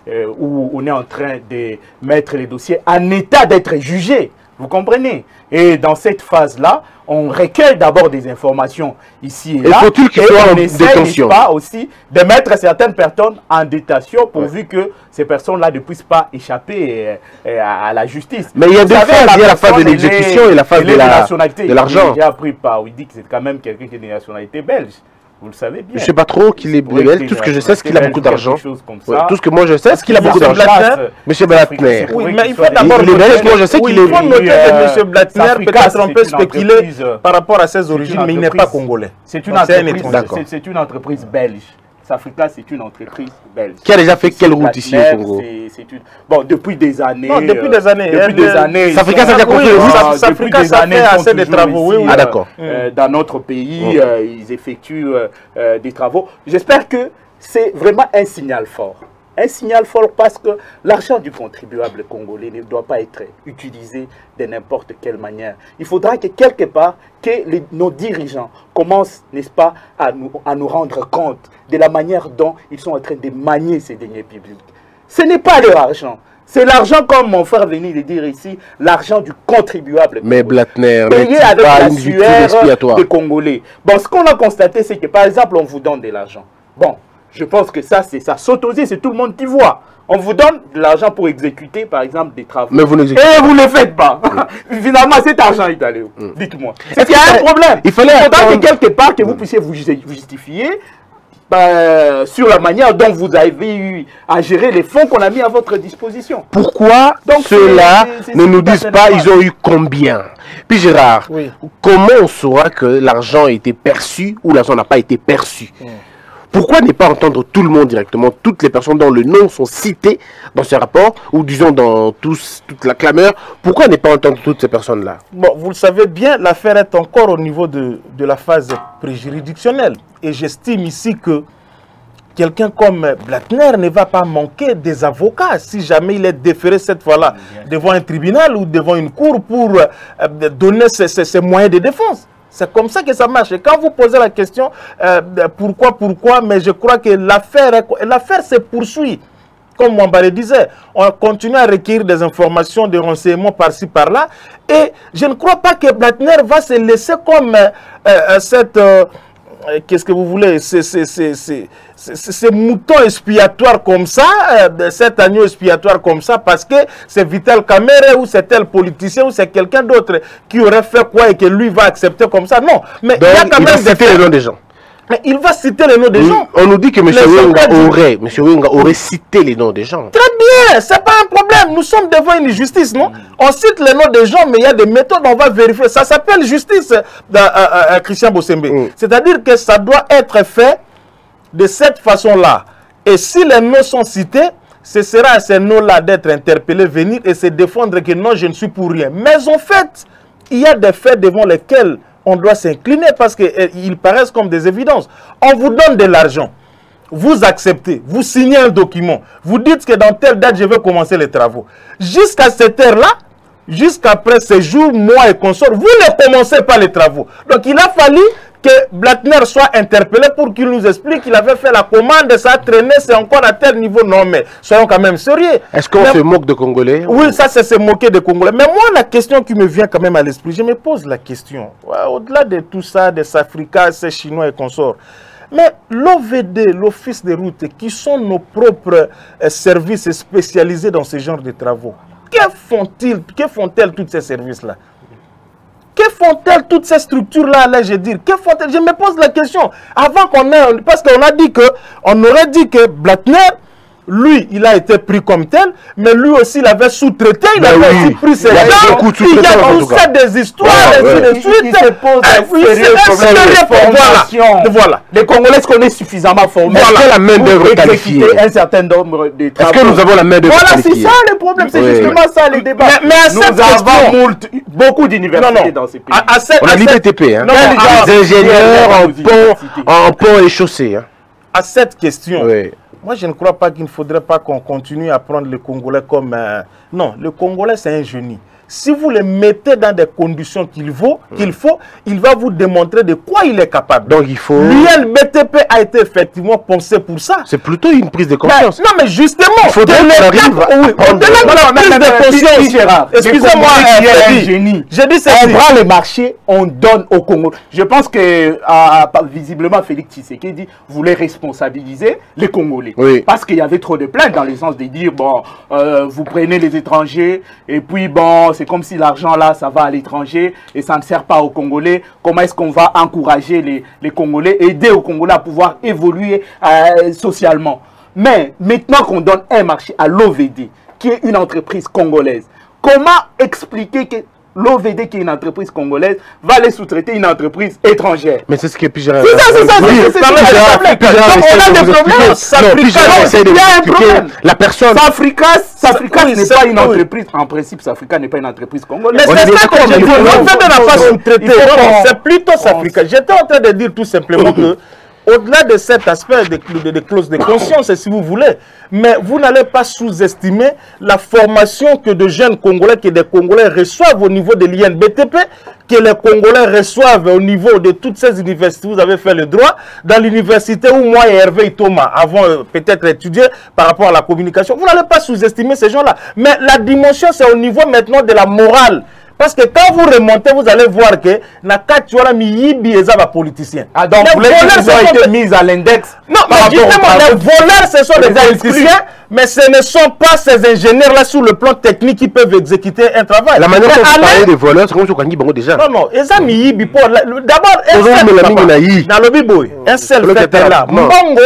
où on est en train de mettre les dossiers en état d'être jugés. Vous comprenez? Et dans cette phase-là, on recueille d'abord des informations ici et là. Et faut-il qu'il soit en détention? Pas aussi de mettre certaines personnes en détention pourvu que ces personnes-là ne puissent pas échapper à la justice. Mais il y a deux phases, il y a la phase de l'exécution et la phase de l'argent. J'ai appris par, il dit que c'est quand même quelqu'un qui est de nationalité belge. Vous le savez bien. Je ne sais pas trop qu'il est belge. Tout ce que je sais, c'est qu'il a beaucoup d'argent. Tout ce que moi je sais, c'est qu'il a beaucoup d'argent. Monsieur Blattner. Oui, mais il faut d'abord je sais qu'il est noter que M. Blattner, peut-être on peut spéculer par rapport à ses origines, mais il n'est pas congolais. C'est une entreprise belge. Safrika, c'est une entreprise belge. Qui a déjà fait quelle route ici au Congo? Bon, depuis des années. Non, depuis des années. Depuis des années. Safrika, ça a déjà construit une route. Safrika, ça fait assez de travaux. Oui, ah, d'accord. Dans notre pays, ils effectuent des travaux. J'espère que c'est vraiment un signal fort. Un signal fort parce que l'argent du contribuable congolais ne doit pas être utilisé de n'importe quelle manière. Il faudra que quelque part, nos dirigeants commencent, n'est-ce pas, à nous rendre compte de la manière dont ils sont en train de manier ces deniers publics. Ce n'est pas leur argent. C'est l'argent, comme mon frère venait de dire ici, l'argent du contribuable. Mais Blattner, payé avec la sueur des Congolais. Bon, ce qu'on a constaté, c'est que par exemple, on vous donne de l'argent. Bon. Je pense que ça saute aux yeux, c'est tout le monde qui voit. On vous donne de l'argent pour exécuter, par exemple, des travaux. Mais vous n'exécutez pas. Et vous ne le faites pas. Finalement, cet argent est allé où? Dites-moi. Est-ce qu'il y a un problème? Il faudrait que quelque part que vous puissiez vous justifier sur la manière dont vous avez eu à gérer les fonds qu'on a mis à votre disposition. Pourquoi ceux-là ne nous disent pas ils ont eu combien? Puis Gérard, comment on saura que l'argent a été perçu ou l'argent n'a pas été perçu? Pourquoi ne pas entendre tout le monde directement, toutes les personnes dont le nom sont cités dans ce rapport, ou disons dans toute la clameur, pourquoi ne pas entendre toutes ces personnes-là? Bon, vous le savez bien, l'affaire est encore au niveau de la phase préjuridictionnelle. Et j'estime ici que quelqu'un comme Blattner ne va pas manquer des avocats si jamais il est déféré cette fois-là devant un tribunal ou devant une cour pour donner ses moyens de défense. C'est comme ça que ça marche. Et quand vous posez la question, pourquoi, mais je crois que l'affaire se poursuit. Comme Mwambale disait, on continue à requérir des informations, des renseignements par-ci, par-là. Et je ne crois pas que Blattner va se laisser comme cette... qu'est-ce que vous voulez, ces moutons expiatoires comme ça, cet agneau expiatoire comme ça, parce que c'est Vital Kamerhe ou c'est tel politicien ou c'est quelqu'un d'autre qui aurait fait quoi et que lui va accepter comme ça. Non, mais donc, il y a quand même citer les noms des gens. Mais il va citer les noms des gens. On nous dit que M. Wenga aurait cité les noms des gens. Très bien, c'est pas un problème. Nous sommes devant une justice, non? On cite les noms des gens, mais il y a des méthodes, on va vérifier. Ça s'appelle justice, Christian Bossembe. C'est-à-dire que ça doit être fait de cette façon-là. Et si les noms sont cités, ce sera à ces noms-là d'être interpellés, venir et se défendre que non, je ne suis pour rien. Mais en fait, il y a des faits devant lesquels on doit s'incliner parce qu'ils paraissent comme des évidences. On vous donne de l'argent, vous acceptez, vous signez un document, vous dites que dans telle date, je vais commencer les travaux. Jusqu'à cette heure-là, jusqu'après ces jours, mois et consorts, vous ne commencez pas les travaux. Donc il a fallu que Blattner soit interpellé pour qu'il nous explique qu'il avait fait la commande, ça a traîné, c'est encore à tel niveau. Non, mais soyons quand même sérieux. Est-ce qu'on se moque de Congolais? Oui, ça c'est se moquer des Congolais. Mais moi, la question qui me vient quand même à l'esprit, je me pose la question. Au-delà de tout ça, des Africains, ces Chinois et consorts, mais l'OVD, l'Office des routes, qui sont nos propres services spécialisés dans ce genre de travaux, que font-elles tous ces services-là? Que font-elles toutes ces structures-là, là, je veux dire? Que font-elles? Je me pose la question. Avant qu'on ait... Parce qu'on a dit que... On aurait dit que Blattner, lui, il a été pris comme tel, mais lui aussi, il avait sous-traité, il avait aussi pris ses gens. Il y a tout ça des histoires, ainsi de suite. Il se pose un sérieux problème de Voilà. Les Congolais connaissent suffisamment formés. Est-ce que la main-d'œuvre qualifiée? Un certain nombre de travaux. Est-ce que nous avons la main-d'œuvre qualifiée? Voilà, c'est ça le problème, c'est justement ça le débat. Mais à cette nous avons beaucoup d'universités dans ces pays. On a l'IBTP, hein. Des ingénieurs en pont et chaussée. À cette question, moi, je ne crois pas qu'il ne faudrait pas qu'on continue à prendre le Congolais comme... Non, le Congolais, c'est un génie. Si vous le mettez dans des conditions qu'il faut, il va vous démontrer de quoi il est capable. Donc, il faut... L'UNBTP a été effectivement pensé pour ça. C'est plutôt une prise de conscience. Non, mais justement... Il faudrait qu'on arrive à... Au-delà de la prise de conscience... Excusez-moi, j'ai dit c'est on prend le marché, on donne au Congo. Je pense que, visiblement, Félix Tshisekedi voulait responsabiliser les Congolais. Parce qu'il y avait trop de plaintes dans le sens de dire, bon, vous prenez les étrangers, et puis, bon... C'est comme si l'argent là, ça va à l'étranger et ça ne sert pas aux Congolais. Comment est-ce qu'on va encourager les Congolais, aider aux Congolais à pouvoir évoluer socialement? Mais maintenant qu'on donne un marché à l'OVD, qui est une entreprise congolaise, comment expliquer que l'OVD, qui est une entreprise congolaise, va les sous-traiter une entreprise étrangère? Mais c'est ce que Pijara... C'est ça, c'est ça. On a des problèmes. Il y a un problème. La personne... Safricas n'est pas une entreprise. En principe, Safricas n'est pas une entreprise congolaise. Mais c'est ça que je dis. On fait de la façon sous-traiter. C'est plutôt Safricas. J'étais en train de dire tout simplement que au-delà de cet aspect de clause de conscience, si vous voulez, mais vous n'allez pas sous-estimer la formation que de jeunes Congolais, que des Congolais reçoivent au niveau de l'INBTP, que les Congolais reçoivent au niveau de toutes ces universités. Vous avez fait le droit, dans l'université où moi et Hervé Thomas avons peut-être étudié par rapport à la communication. Vous n'allez pas sous-estimer ces gens-là. Mais la dimension, c'est au niveau maintenant de la morale. Parce que quand vous remontez, vous allez voir que Nakatuara Miyibi est un politicien. Ah, donc les voleurs ont été mis à l'index. Non, mais justement, les voleurs, ce sont des politiciens. Mais ce ne sont pas ces ingénieurs-là sur le plan technique qui peuvent exécuter un travail. La manière dont vous parlez des voleurs, c'est comme je crois déjà. Non, non. D'abord, un seul fait est là. Mbongo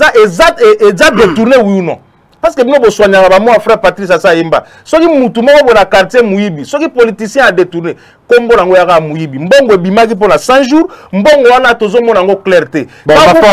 et détourné, oui ou non? Parce que nous avons moi frère Patrice Assaïmba. Ceux qui ont dans le quartier Mouibi, ceux qui politiciens a détourné, comme Bonangoyara Mouibi, Mbongo Bimagi pour la 100 jours, Mbongo a toujours mon clarté. Bon,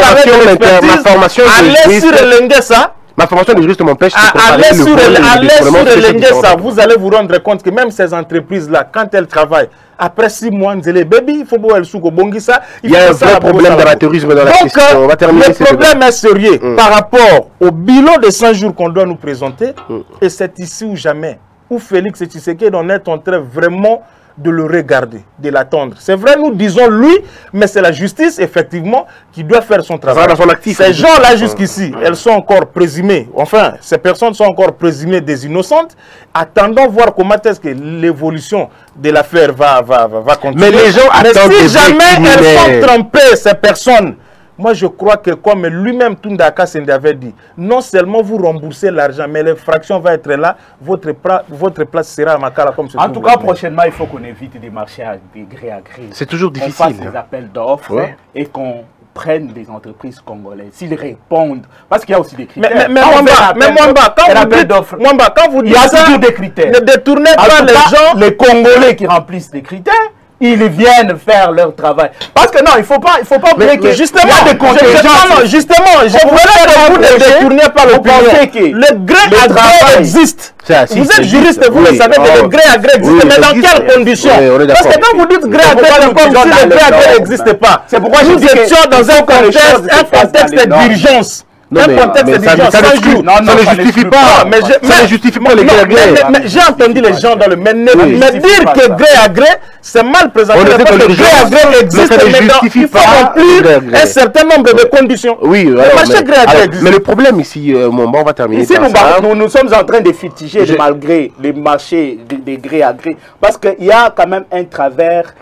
ma formation, allez sur le Lengesa. Ma formation de juriste m'empêche de allez sur le Lengesa, vous allez vous rendre compte que même ces entreprises-là, quand elles travaillent, après 6 mois, les baby, il faut voir le souk au Bongisa. Il y a un vrai problème d'amateurisme dans la question. On va terminer. Le problème est sérieux par rapport au bilan de 100 jours qu'on doit nous présenter. Et c'est ici ou jamais, où Félix Tshisekedi en est en train vraiment de le regarder, de l'attendre. C'est vrai, nous disons lui, mais c'est la justice, effectivement, qui doit faire son travail. Ces gens-là, jusqu'ici, elles sont encore présumées, enfin, ces personnes sont encore présumées des innocentes, attendant voir comment est-ce que l'évolution de l'affaire va continuer. Mais les gens attendent. Mais si jamais elles sont trompées, ces personnes, moi, je crois que comme lui-même, Tundaka Sende avait dit, non seulement vous remboursez l'argent, mais l'infraction va être là, votre place sera à Makala comme ce. En tout cas, prochainement, il faut qu'on évite des marchés de gré à gré. C'est toujours difficile. On fasse des appels d'offres et qu'on prenne des entreprises congolaises. S'ils répondent, parce qu'il y a aussi des critères. Mais Mwamba, quand vous dites il y a toujours des critères. Ne détournez pas les gens. Les Congolais qui remplissent les critères, ils viennent faire leur travail. Parce que non, il faut pas oublier que justement, il y a des contingences. Justement, je voudrais que vous ne détourniez pas l'opinion. Le gré à gré existe. Vous êtes juriste, vous le savez que le gré à gré existe, mais dans quelles conditions? Parce que quand vous dites gré à gré, c'est comme si le gré à gré n'existe pas. C'est pourquoi nous étions dans un contexte d'urgence. Un contexte d'urgence, ça ne justifie pas. Ça ne justifie pas les gré à gré. Mais j'ai entendu les gens dans le mais dire que gré à gré, c'est mal présenté. Parce que gré à gré existe, mais il faut remplir un certain nombre de conditions. Oui, mais le problème ici, on va terminer. Ici, nous sommes en train de fitiger malgré les marchés des gré à gré. Parce qu'il y a quand même un travers,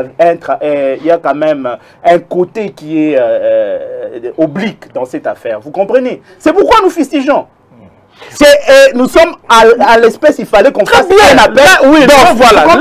il y a quand même un côté qui est oblique dans cette affaire. Vous comprenez? C'est pourquoi nous fustigeons. Nous sommes à l'espèce, il fallait qu'on fasse un appel. Oui, donc voilà. Là,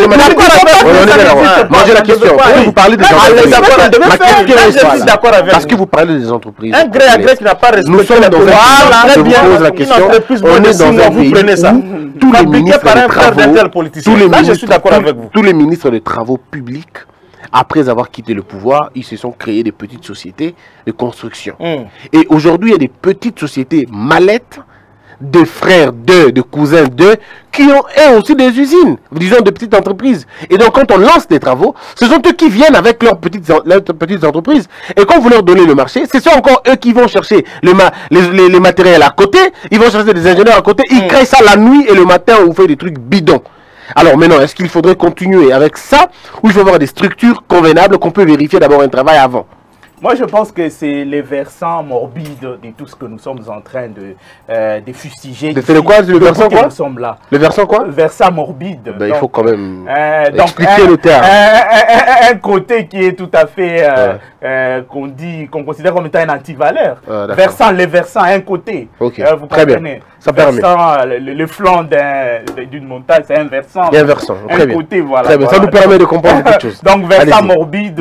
j'ai la question. Vous parlez des entreprises. Je suis d'accord avec vous. Parce que vous parlez des entreprises. Un gré à gré qui n'a pas respecté. Nous sommes dans un pays. Je vous pose la question. On est dans un pays où tous les ministres de travaux, tous les ministres de travaux publics, après avoir quitté le pouvoir, ils se sont créés des petites sociétés de construction. Et aujourd'hui, il y a des petites sociétés mallettes de frères d'eux, de cousins d'eux, qui ont eux aussi des usines, disons de petites entreprises. Et donc, quand on lance des travaux, ce sont eux qui viennent avec leurs petites entreprises. Et quand vous leur donnez le marché, ce sont encore eux qui vont chercher les matériels à côté, ils vont chercher des ingénieurs à côté, ils créent ça la nuit et le matin, on fait des trucs bidons. Alors maintenant, est-ce qu'il faudrait continuer avec ça ou il faut avoir des structures convenables qu'on peut vérifier d'abord un travail avant? Moi, je pense que c'est les versants morbides de tout ce que nous sommes en train de fustiger. C'est le quoi? Le versant quoi? Nous sommes là. Le versant quoi? Le versant morbide. Ben, il faut quand même expliquer le terme. Un côté qui est tout à fait, qu'on considère comme étant un antivaleur. Versant, les versants, un côté. Ok, vous très bien. Ça permet. Le flanc d'une montagne, c'est un versant. Il y a un versant, très bien. Côté, voilà, très bien. Ça nous permet de comprendre quelque chose. Donc, versant morbide,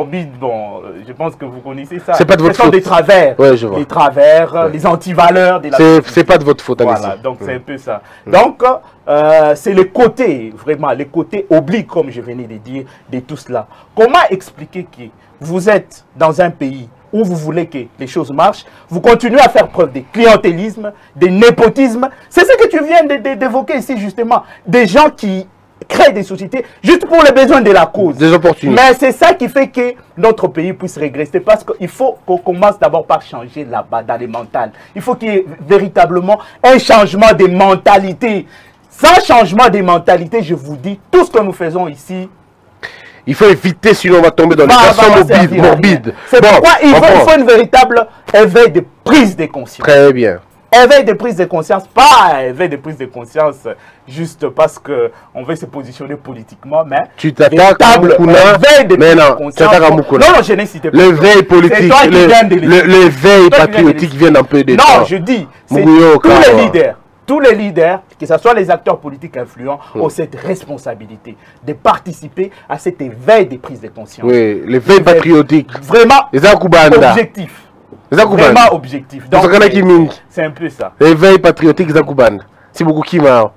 je pense que vous connaissez ça. C'est pas de votre faute. Ce sont des travers. Ouais, je vois. Des travers, des antivaleurs. C'est pas de votre faute, voilà, donc c'est un peu ça. Donc, c'est le côté, vraiment, les côtés obliques, comme je venais de dire, de tout cela. Comment expliquer que vous êtes dans un pays où vous voulez que les choses marchent, vous continuez à faire preuve de clientélisme, de népotisme. C'est ce que tu viens d'évoquer ici, justement. Des gens qui créent des sociétés juste pour les besoins de la cause. Des opportunités. Mais c'est ça qui fait que notre pays puisse régresser. Parce qu'il faut qu'on commence d'abord par changer là-bas, dans les mentales. Il faut qu'il y ait véritablement un changement de mentalité. Sans changement de mentalité, je vous dis, tout ce que nous faisons ici, il faut éviter, sinon on va tomber dans des façons morbides. C'est pourquoi il faut une véritable éveil de prise de conscience. Très bien. Éveil de prise de conscience, pas éveil de prise de conscience juste parce qu'on veut se positionner politiquement, mais tu t'attaques à Moukouna, mais non, tu t'attaques à Moukouna. Non, je n'ai cité pas. L'éveil politique, l'éveil patriotique vient un peu de non, temps. je dis, c'est tous les leaders, que ce soit les acteurs politiques influents, ont cette responsabilité de participer à cet éveil de prise de conscience. Oui, l'éveil patriotique. Vraiment objectif. Vraiment objectif. C'est un peu ça. L'éveil patriotique Zakubanda. C'est beaucoup qui m'a.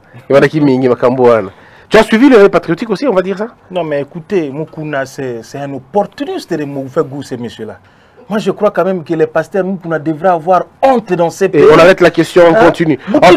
Tu as suivi l'éveil patriotique aussi, on va dire ça? Non, mais écoutez, Moukouna, c'est un opportuniste de me faire goût, ces messieurs-là. Moi, je crois quand même que les pasteurs Moukouna devraient avoir honte dans ces pays. Et on arrête la question, on continue. On parle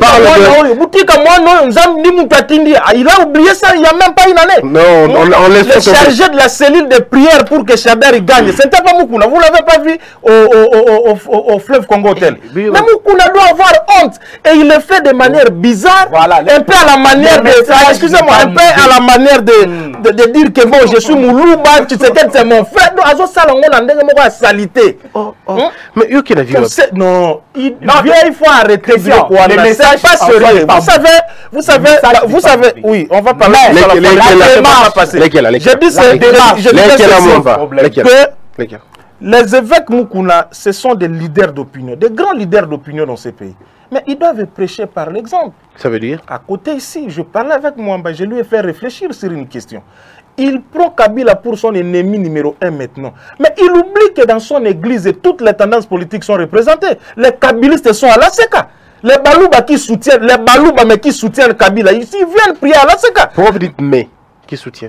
il a oublié ça il n'y a même pas une année. Non, on laisse le chargé de la cellule de prière pour que Chader gagne. Ce n'était pas Moukouna. Vous ne l'avez pas vu au fleuve Congo Hotel. Mais Moukouna doit avoir honte. Et il le fait de manière bizarre. Voilà, un peu à la manière de. Excusez-moi, un peu à la manière de dire que bon, je suis Moulouba, tu sais que c'est mon frère. Non, Azo Salongo, on a salité. Mais il y a vu. Non, il faut arrêter. Les messages pas sérieux. Vous savez, oui, on va parler je dis que les évêques Moukouna, ce sont des leaders d'opinion, des grands leaders d'opinion dans ces pays. Mais ils doivent prêcher par l'exemple. Ça veut dire? À côté ici, je parlais avec Mwamba, je lui ai fait réfléchir sur une question. Il prend Kabila pour son ennemi numéro 1 maintenant. Mais il oublie que dans son église, toutes les tendances politiques sont représentées. Les kabilistes sont à la SECA. Les Balouba qui soutiennent, Kabila, ils viennent prier à la SECA. Pourquoi vous dites mais qui soutiennent?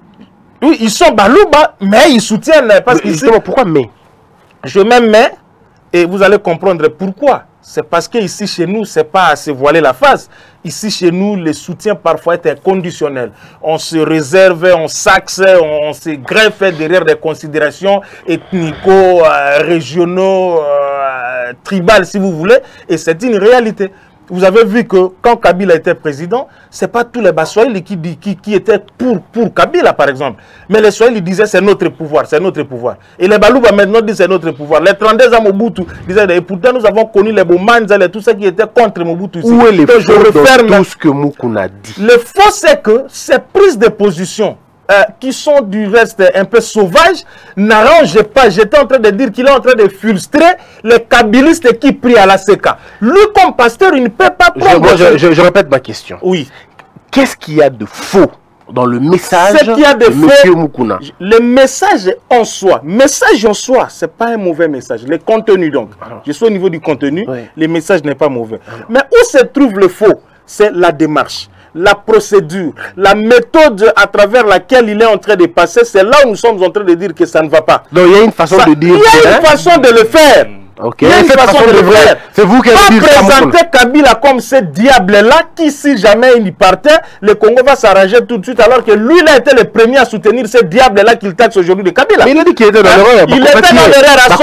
Oui, ils sont Balouba, mais ils soutiennent. Parce que pourquoi mais? Je mets mais, et vous allez comprendre pourquoi. C'est parce qu'ici, chez nous, ce n'est pas à se voiler la face. Ici, chez nous, le soutien parfois est inconditionnel. On se réserve, on s'axe, on se greffe derrière des considérations ethnico, régionaux, tribales, si vous voulez. Et c'est une réalité. Vous avez vu que quand Kabila était président, ce n'est pas tous les Baswahili qui étaient pour Kabila, par exemple. Mais les Swahili disaient c'est notre pouvoir, c'est notre pouvoir. Et les Balouba maintenant disent c'est notre pouvoir. Les 32 ans Mobutu disaient, et pourtant nous avons connu les Boumanza et tout ce qui était contre Mobutu ici. Où est le faux dans tout ce que Moukouna dit? Le faux, c'est que ces prises de position qui sont du reste un peu sauvages, n'arrange pas. J'étais en train de dire qu'il est en train de frustrer les kabilistes qui prient à la SECA. Lui, comme pasteur, il ne peut pas prendre... Je répète ma question. Oui. Qu'est-ce qu'il y a de faux dans le message de M. Moukouna? Le message en soi, ce n'est pas un mauvais message. Le contenu, donc. Je suis au niveau du contenu, oui. Le message n'est pas mauvais. Mais où se trouve le faux? C'est la démarche. La procédure, la méthode à travers laquelle il est en train de passer, c'est là où nous sommes en train de dire que ça ne va pas. Donc il y a une façon de dire. Il y a une façon de le faire. Okay. Il y a une façon de le faire. C'est vous qui allez dire ça. Pas présenter Kabila comme ce diable-là qui, si jamais il y partait, le Congo va s'arranger tout de suite, alors que lui, il a été le premier à soutenir ce diable-là qu'il taxe aujourd'hui de Kabila. Mais il a dit qu'il était dans l'erreur. Il était dans l'erreur. À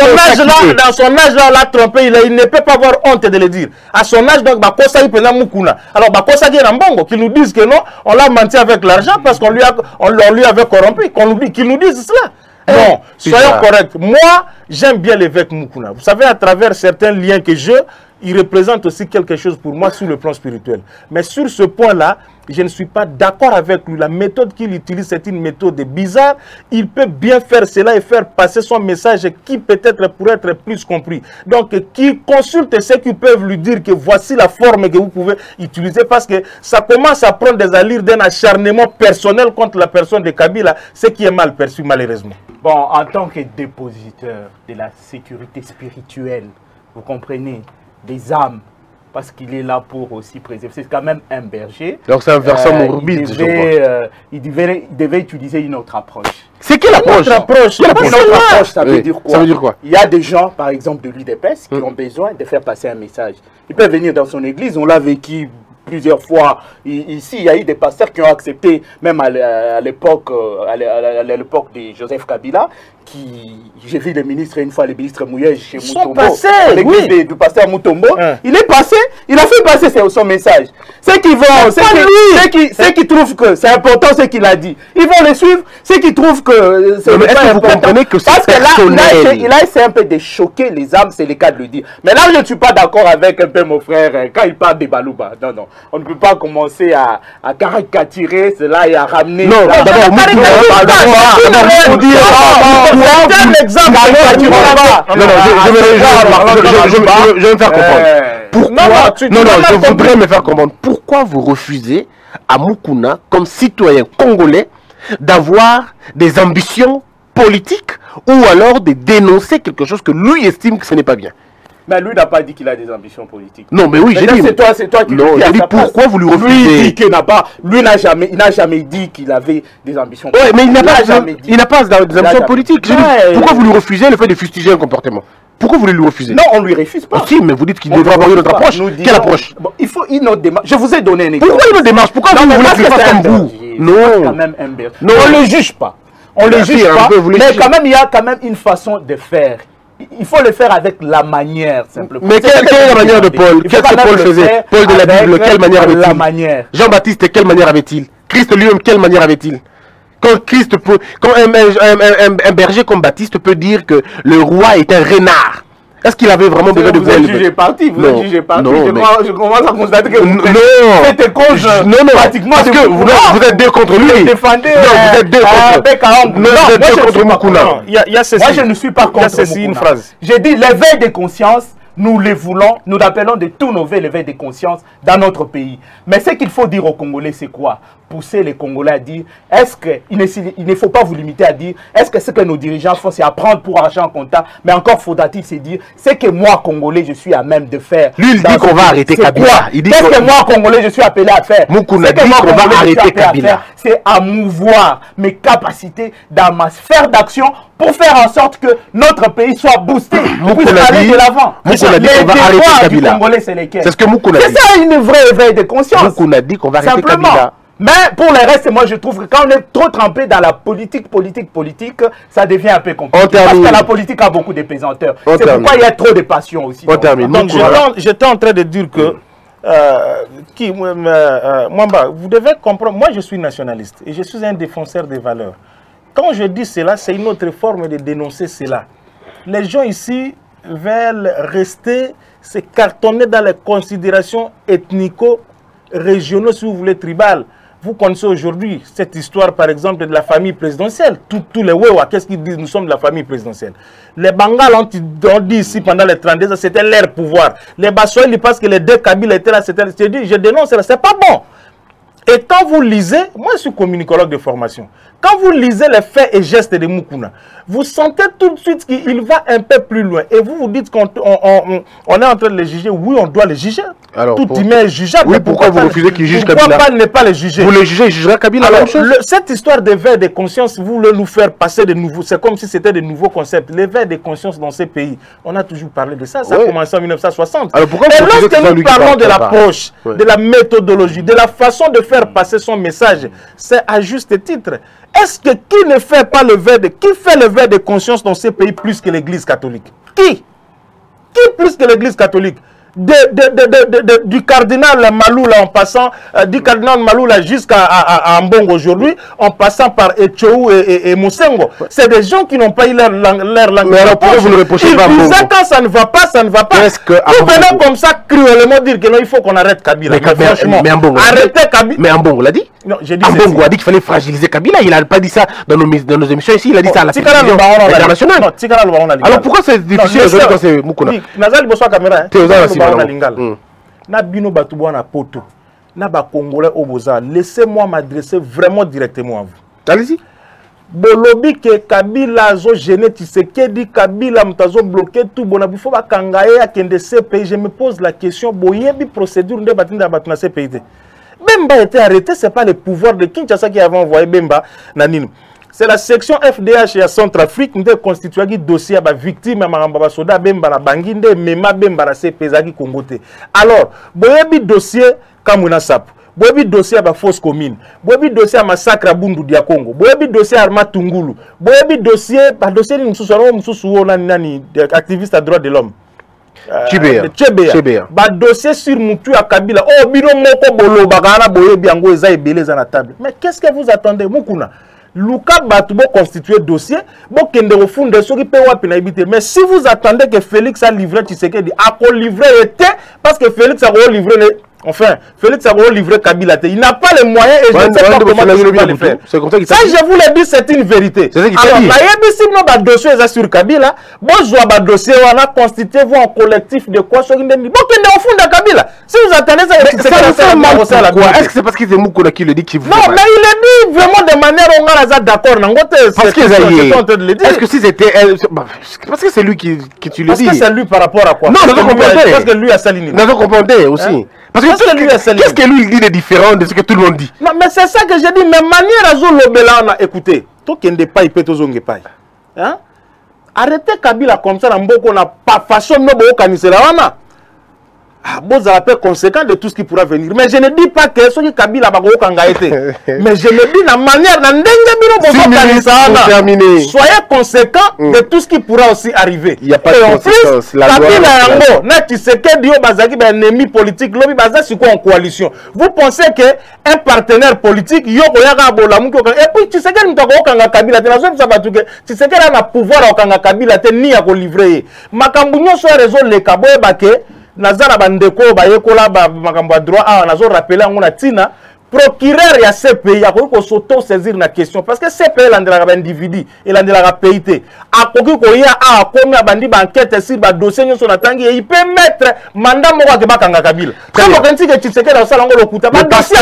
son âge-là, on l'a trompé. Il ne peut pas avoir honte de le dire. À son âge, donc, Bakosa, il peut Moukouna. Alors, Bakosa qui est en Bongo, qui nous disent que non, on l'a menti avec l'argent parce qu'on lui avait corrompu. Qu'ils nous disent cela. Non, soyons corrects. Moi, j'aime bien l'évêque Moukouna. Vous savez, à travers certains liens que j'ai, il représente aussi quelque chose pour moi sur le plan spirituel. Mais sur ce point-là, je ne suis pas d'accord avec lui. La méthode qu'il utilise, c'est une méthode bizarre. Il peut bien faire cela et faire passer son message qui peut-être pourrait être plus compris. Donc, qui consulte ceux qui peuvent lui dire que voici la forme que vous pouvez utiliser, parce que ça commence à prendre des allures d'un acharnement personnel contre la personne de Kabila, ce qui est mal perçu malheureusement. Bon, en tant que dépositeur de la sécurité spirituelle, vous comprenez, des âmes, parce qu'il est là pour aussi préserver. C'est quand même un berger. Donc c'est un versant morbide, il devait utiliser une autre approche. C'est quelle approche? Une autre approche, ça veut dire quoi? Ça veut dire quoi? Il y a des gens, par exemple de l'UDPS, qui ont besoin de faire passer un message. Ils peuvent venir dans son église, on l'a vécu plusieurs fois. Ici, il y a eu des pasteurs qui ont accepté, même à l'époque de Joseph Kabila, j'ai vu le ministre une fois, le ministre Mouyej chez Moutombo. L'église du pasteur Moutombo. Il est passé, il a fait passer son message. Ceux qui vont, ceux qui trouvent que c'est important ce qu'il a dit, ils vont le suivre. Ceux qui trouvent que c'est important, vous comprenez que c'est personnel. Il a essayé un peu de choquer les âmes, c'est le cas de le dire. Mais là, je ne suis pas d'accord avec un peu mon frère quand il parle des Balouba. Non, non. On ne peut pas commencer à caricaturer cela et à ramener. Non, d'abord, je vais me faire comprendre. Pourquoi? Je voudrais me faire comprendre. Pourquoi vous refusez à Moukouna, comme citoyen congolais, d'avoir des ambitions politiques ou alors de dénoncer quelque chose que lui estime que ce n'est pas bien? Mais lui n'a pas dit qu'il a des ambitions politiques. Non, mais oui, j'ai dit. C'est toi qui non, j'ai dit pourquoi vous lui refusez. Lui dit qu'il n'a pas. Lui n'a jamais dit qu'il avait des ambitions politiques. Oui, mais il n'a pas des ambitions politiques. Pourquoi vous lui refusez le fait de fustiger un comportement? Pourquoi vous voulez lui refuser? Non, on ne lui refuse pas. Si, mais vous dites qu'il devrait avoir une autre approche. Quelle approche? Il faut une autre démarche. Je vous ai donné un exemple. Pourquoi une autre démarche? Pourquoi vous voulez qu'il fasse comme vous? Non. On ne le juge pas. On ne le juge pas. Mais quand même, il y a quand même une façon de faire. Il faut le faire avec la manière, simplement. Mais quelle est la manière de Paul? Qu'est-ce que Paul faisait? Paul de la Bible, quelle manière avait-il? Jean-Baptiste, quelle manière avait-il? Christ lui-même, quelle manière avait-il? Quand un berger comme Baptiste peut dire que le roi est un renard, est-ce qu'il avait vraiment besoin de voir le jugé parti? Vous êtes jugé parti. Je commence à constater que vous êtes contre pratiquement. Parce que vous êtes deux contre lui. Vous défendez. Vous êtes deux contre Moukouna. Moi, je ne suis pas contre Moukouna. J'ai dit l'éveil de conscience. Nous les voulons, nous l'appelons de tous nos vœux l'éveil de conscience dans notre pays. Mais ce qu'il faut dire aux Congolais, c'est quoi? Pousser les Congolais à dire, est-ce qu'il ne faut pas vous limiter à dire, est-ce que ce que nos dirigeants font, c'est apprendre pour argent comptable, mais encore faudra-t-il se dire, c'est que moi, Congolais, je suis à même de faire. Lui, il dit qu'on va arrêter Kabila. Qu'est-ce que moi, Congolais, je suis appelé à faire? Moukouna dit qu'on va arrêter Kabila. C'est à mouvoir mes capacités dans ma sphère d'action pour faire en sorte que notre pays soit boosté, puisse aller de l'avant. Moukouna dit qu'on va arrêter Kabila. C'est ce que Moukouna dit. C'est ça une vraie éveil de conscience. Moukouna dit qu'on va arrêter Kabila. Mais pour le reste, moi je trouve que quand on est trop trempé dans la politique, ça devient un peu compliqué. Parce que la politique a beaucoup de pesanteurs. C'est pourquoi il y a trop de passion aussi. Donc j'étais en train de dire que Mwamba, vous devez comprendre, moi je suis nationaliste et je suis un défenseur des valeurs. Quand je dis cela, c'est une autre forme de dénoncer cela. Les gens ici veulent rester, se cartonner dans les considérations ethnico-régionaux, si vous voulez, tribales. Vous connaissez aujourd'hui cette histoire, par exemple, de la famille présidentielle. Tous les Wewa, qu'est-ce qu'ils disent? Nous sommes de la famille présidentielle. Les Bangals ont dit ici pendant les 32 ans, c'était leur pouvoir. Les Bassois, ils pensent que les deux Kabyles étaient là. Je dénonce, c'est pas bon. Et quand vous lisez, moi je suis communicologue de formation, quand vous lisez les faits et gestes de Moukouna, vous sentez tout de suite qu'il va un peu plus loin. Et vous vous dites qu'on est en train de les juger. Oui, on doit les juger. Alors, tout humain est jugeable. Oui, pourquoi vous refusez qu'il juge Kabila? Pourquoi ne pas les juger? Vous les jugez, il jugera Kabila. Alors, cette histoire d'éveil de conscience, vous voulez nous faire passer de nouveaux, c'est comme si c'était de nouveaux concepts. L'éveil de conscience dans ces pays, on a toujours parlé de ça. Ça a commencé en 1960. Alors, pourquoi et lorsque nous parlons de l'approche, de la méthodologie, de la façon de faire passer son message, c'est à juste titre. Est-ce que qui ne fait pas le verre qui fait le verre de conscience dans ces pays plus que l'Église catholique? Qui plus que l'Église catholique? Du cardinal Maloula en passant, du cardinal Maloula jusqu'à Mbongo aujourd'hui, en passant par Etchou et Moussengo. C'est des gens qui n'ont pas eu leur langue. Mais alors pourquoi vous ne reprochez pas Mbongo? Quand ça ne va pas, ça ne va pas. Vous venez comme ça cruellement dire que non, il faut qu'on arrête Kabila. Mais Mbongo, arrêtez Kabila. Mais Mbongo l'a dit. Non, j'ai dit Mbongo a dit qu'il fallait fragiliser Kabila. Il n'a pas dit ça dans nos émissions ici. Il a dit ça à la télévision internationale. Alors pourquoi c'est difficile aujourd'hui quand c'est Moukouna? Na bino batubwa na poto na ba congolais oboza, laissez-moi m'adresser vraiment directement à vous. Allez-y. Bolobi ke Kabila zo gêné Tshisekedi, Kabila mtazo bloqué tout bona bifo ba kangaye akende CPI. Je me pose la question, boyebi procédure nde batinda batuna CPI. Bemba a été arrêté, c'est pas le pouvoir de Kinshasa qui avait envoyé Bemba nanine. C'est la section FDH et Centrafrique qui a constitué un dossier à la victime de soda Bemba na Banginde, Mema Bemba na CPI Congote. Alors, boyebi dossier Kamuna Sap, boyebi dossier à fausse commune, boyebi dossier à massacre à Bundu dia Congo, boyebi dossier à Arma Tungulu, boyebi dossier ni msusu nani activiste à droit de l'homme. Tchébéa. Ba dossier sur Moutou à Kabila. Oh, bino moko bolo bagana boyebi yango eza ebele za na table. Mais qu'est-ce que vous attendez Mukuna? Luka Batoubo constitué dossier, bon kende refunde soki pe wapi na ibité. Mais si vous attendez que Félix a livré Tshisekedi, a ko livré était parce que Félix a livré enfin, Félix a livré Kabila. Il n'a pas les moyens et je ne sais pas comment il va le faire. Ça, je vous l'ai dit, c'est une vérité. Alors, la dossier est sur Kabila. Bon, je dossier, on a constitué vous en collectif de quoi sur une bon, au fond de Kabila. Si vous attendez ça, est-ce que c'est parce que c'est Moukouna qui le dit qu'il vous. Non, mais il le dit vraiment de manière on a d'accord. Parce que est-ce que si c'était elle. Parce que c'est lui qui tu le dis. Parce que c'est lui par rapport à quoi? Non, je comprends. Parce que lui a saliné. Je comprends aussi. Parce que qu'est-ce que lui il dit de différent de ce que tout le monde dit? Non, mais c'est ça que j'ai dit. Mais manière à Zolobela, écoutez, toi qui n'es pas hypé, hein? Arrêtez Kabila comme ça, on n'a pas façon de nous bon, ça va être conséquent de tout ce qui pourra venir. Mais je ne dis pas que ce qui Kabila va été. Mais je le dis de la manière soyez conséquent de tout ce qui pourra aussi arriver. Il n'y a pas de conséquence. Kabila n'a qui sait que Dio Bazaki est un ennemi politique. L'homme Bazaki c'est quoi en coalition? Vous pensez que un partenaire politique, Yoko Yaga Bolamu, et puis tu sais qu'il n'y a pas Kabila, tu sais qu'il a un pouvoir à Kabila, ni à livrer. Makambunyo soit raison les Kaboye Bake. Nazara bandeko bayekola makambo droit a nazo rappeler ngona tina procureur ya CPI a ko s'auto saisir na question parce que CPI landela ba individu et landela pays te akoki ko ya a komi abandi ba enquête sur ba dossier nyo na tangi et il peut mettre mandat moko ke bakanga Kabila comme quand que tu sais que dans sala ngolo kuta ba dossier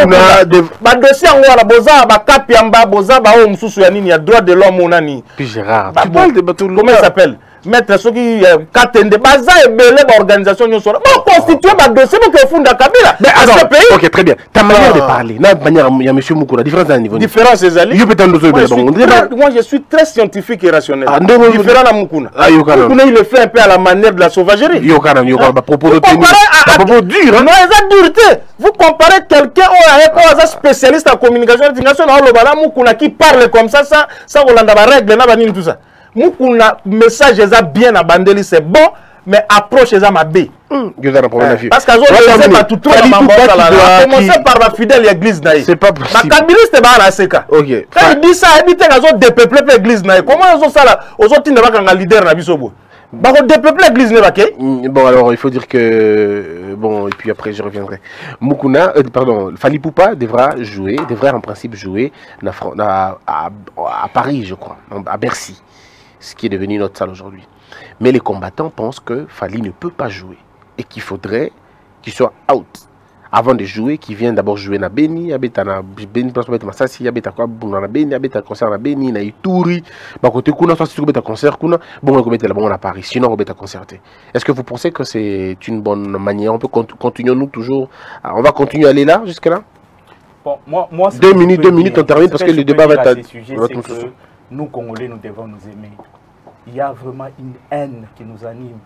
ngora boza ba kapiamba boza ba o msusu ya nini ya droit de l'homme onani puis Gérard tu parles de comment il s'appelle mettre ceux qui katende baza et belé organisation nous sera bon constituer ma dossier pour que funda Kabila mais à ce pays. OK, très bien, ta manière de parler la manière il y a monsieur Moukouna différence dans le niveau différence c'est ali moi je suis très scientifique et rationnel différent à Moukouna Moukouna il le fait un peu à la manière de la sauvagerie Yokana à propos de propos dur non c'est dureté. Vous comparez quelqu'un avec un spécialiste en communication internationale Moukouna qui parle comme ça on a des règles na banini tout ça. Moukouna message est bien abandonné, c'est bon, mais approche est ma B. Parce que pas tout commencer par la fidèle église naïe. C'est pas possible. La kabiliste ba la seka. OK. Quand il dit ça, il dit que dépeuple l'église naïe. Comment ils ça là aux autres ne pas leader na bisobo. Ba dépeuple l'église ne pas que. Bon alors il faut dire que bon et puis après je reviendrai. Moukouna pardon, Fally Poupa devrait en principe jouer à Paris je crois, à Bercy. Ce qui est devenu notre salle aujourd'hui. Mais les combattants pensent que Fally ne peut pas jouer et qu'il faudrait qu'il soit out avant de jouer, qu'il vienne d'abord jouer na Beni, abeta na Beni place beta Masasi, abeta quoi na Beni, abeta concert na Beni, na Ituri, ba côté kuna soit sur beta concert kuna, bon on mettre là bon à Paris, sinon on beta concerter. Est-ce que vous pensez que c'est une bonne manière? On peut continuer nous toujours, on va continuer à aller là jusque là? Bon, moi 2 minutes on termine parce que le débat va être nous, Congolais, nous devons nous aimer. Il y a vraiment une haine qui nous anime.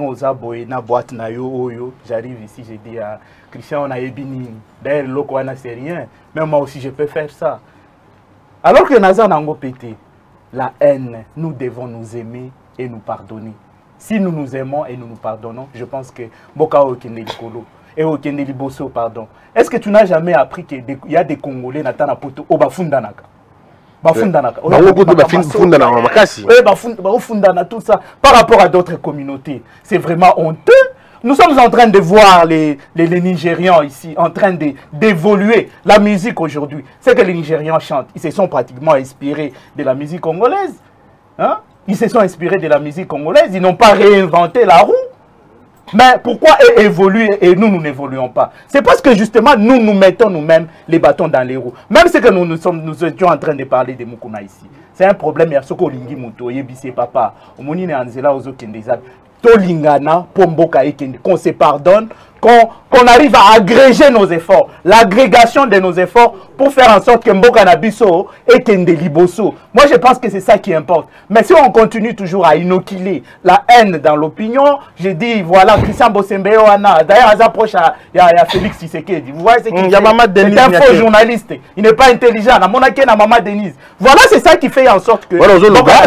J'arrive ici, je dis à Christian, on a ébini. D'ailleurs, l'Okwana, c'est rien. Mais moi aussi, je peux faire ça. Alors que Nazar n'a pas pété, la haine, nous devons nous aimer et nous pardonner. Si nous nous aimons et nous nous pardonnons, je pense que Boka Okende Likolo et Okende Liboso, pardon. Est-ce que tu n'as jamais appris qu'il y a des Congolais, Natana Poto, Obafundanaka? Par rapport à d'autres communautés, c'est vraiment honteux. Nous sommes en train de voir les Nigérians ici, en train d'évoluer la musique aujourd'hui. C'est que les Nigérians chantent. Ils se sont pratiquement inspirés de la musique congolaise. Hein? Ils se sont inspirés de la musique congolaise. Ils n'ont pas réinventé la roue. Mais pourquoi eux évoluent et nous n'évoluons pas? C'est parce que justement nous mettons nous-mêmes les bâtons dans les roues. Même ce que nous étions en train de parler de Moukouna ici. C'est un problème. Il y a ce papa. Qu'on se pardonne, qu'on qu'on arrive à agréger nos efforts, l'agrégation de nos efforts pour faire en sorte que Mboka Nabiso et Kende Liboso. Moi, je pense que c'est ça qui importe. Mais si on continue toujours à inoculer la haine dans l'opinion, je dis, voilà, Christian Bosembe, d'ailleurs, il approche à Félix Tshisekedi. Vous voyez ce qu'il fait? C'est un faux journaliste. Il n'est pas intelligent. Maman Denise. Voilà, c'est ça qui fait en sorte que... Voilà,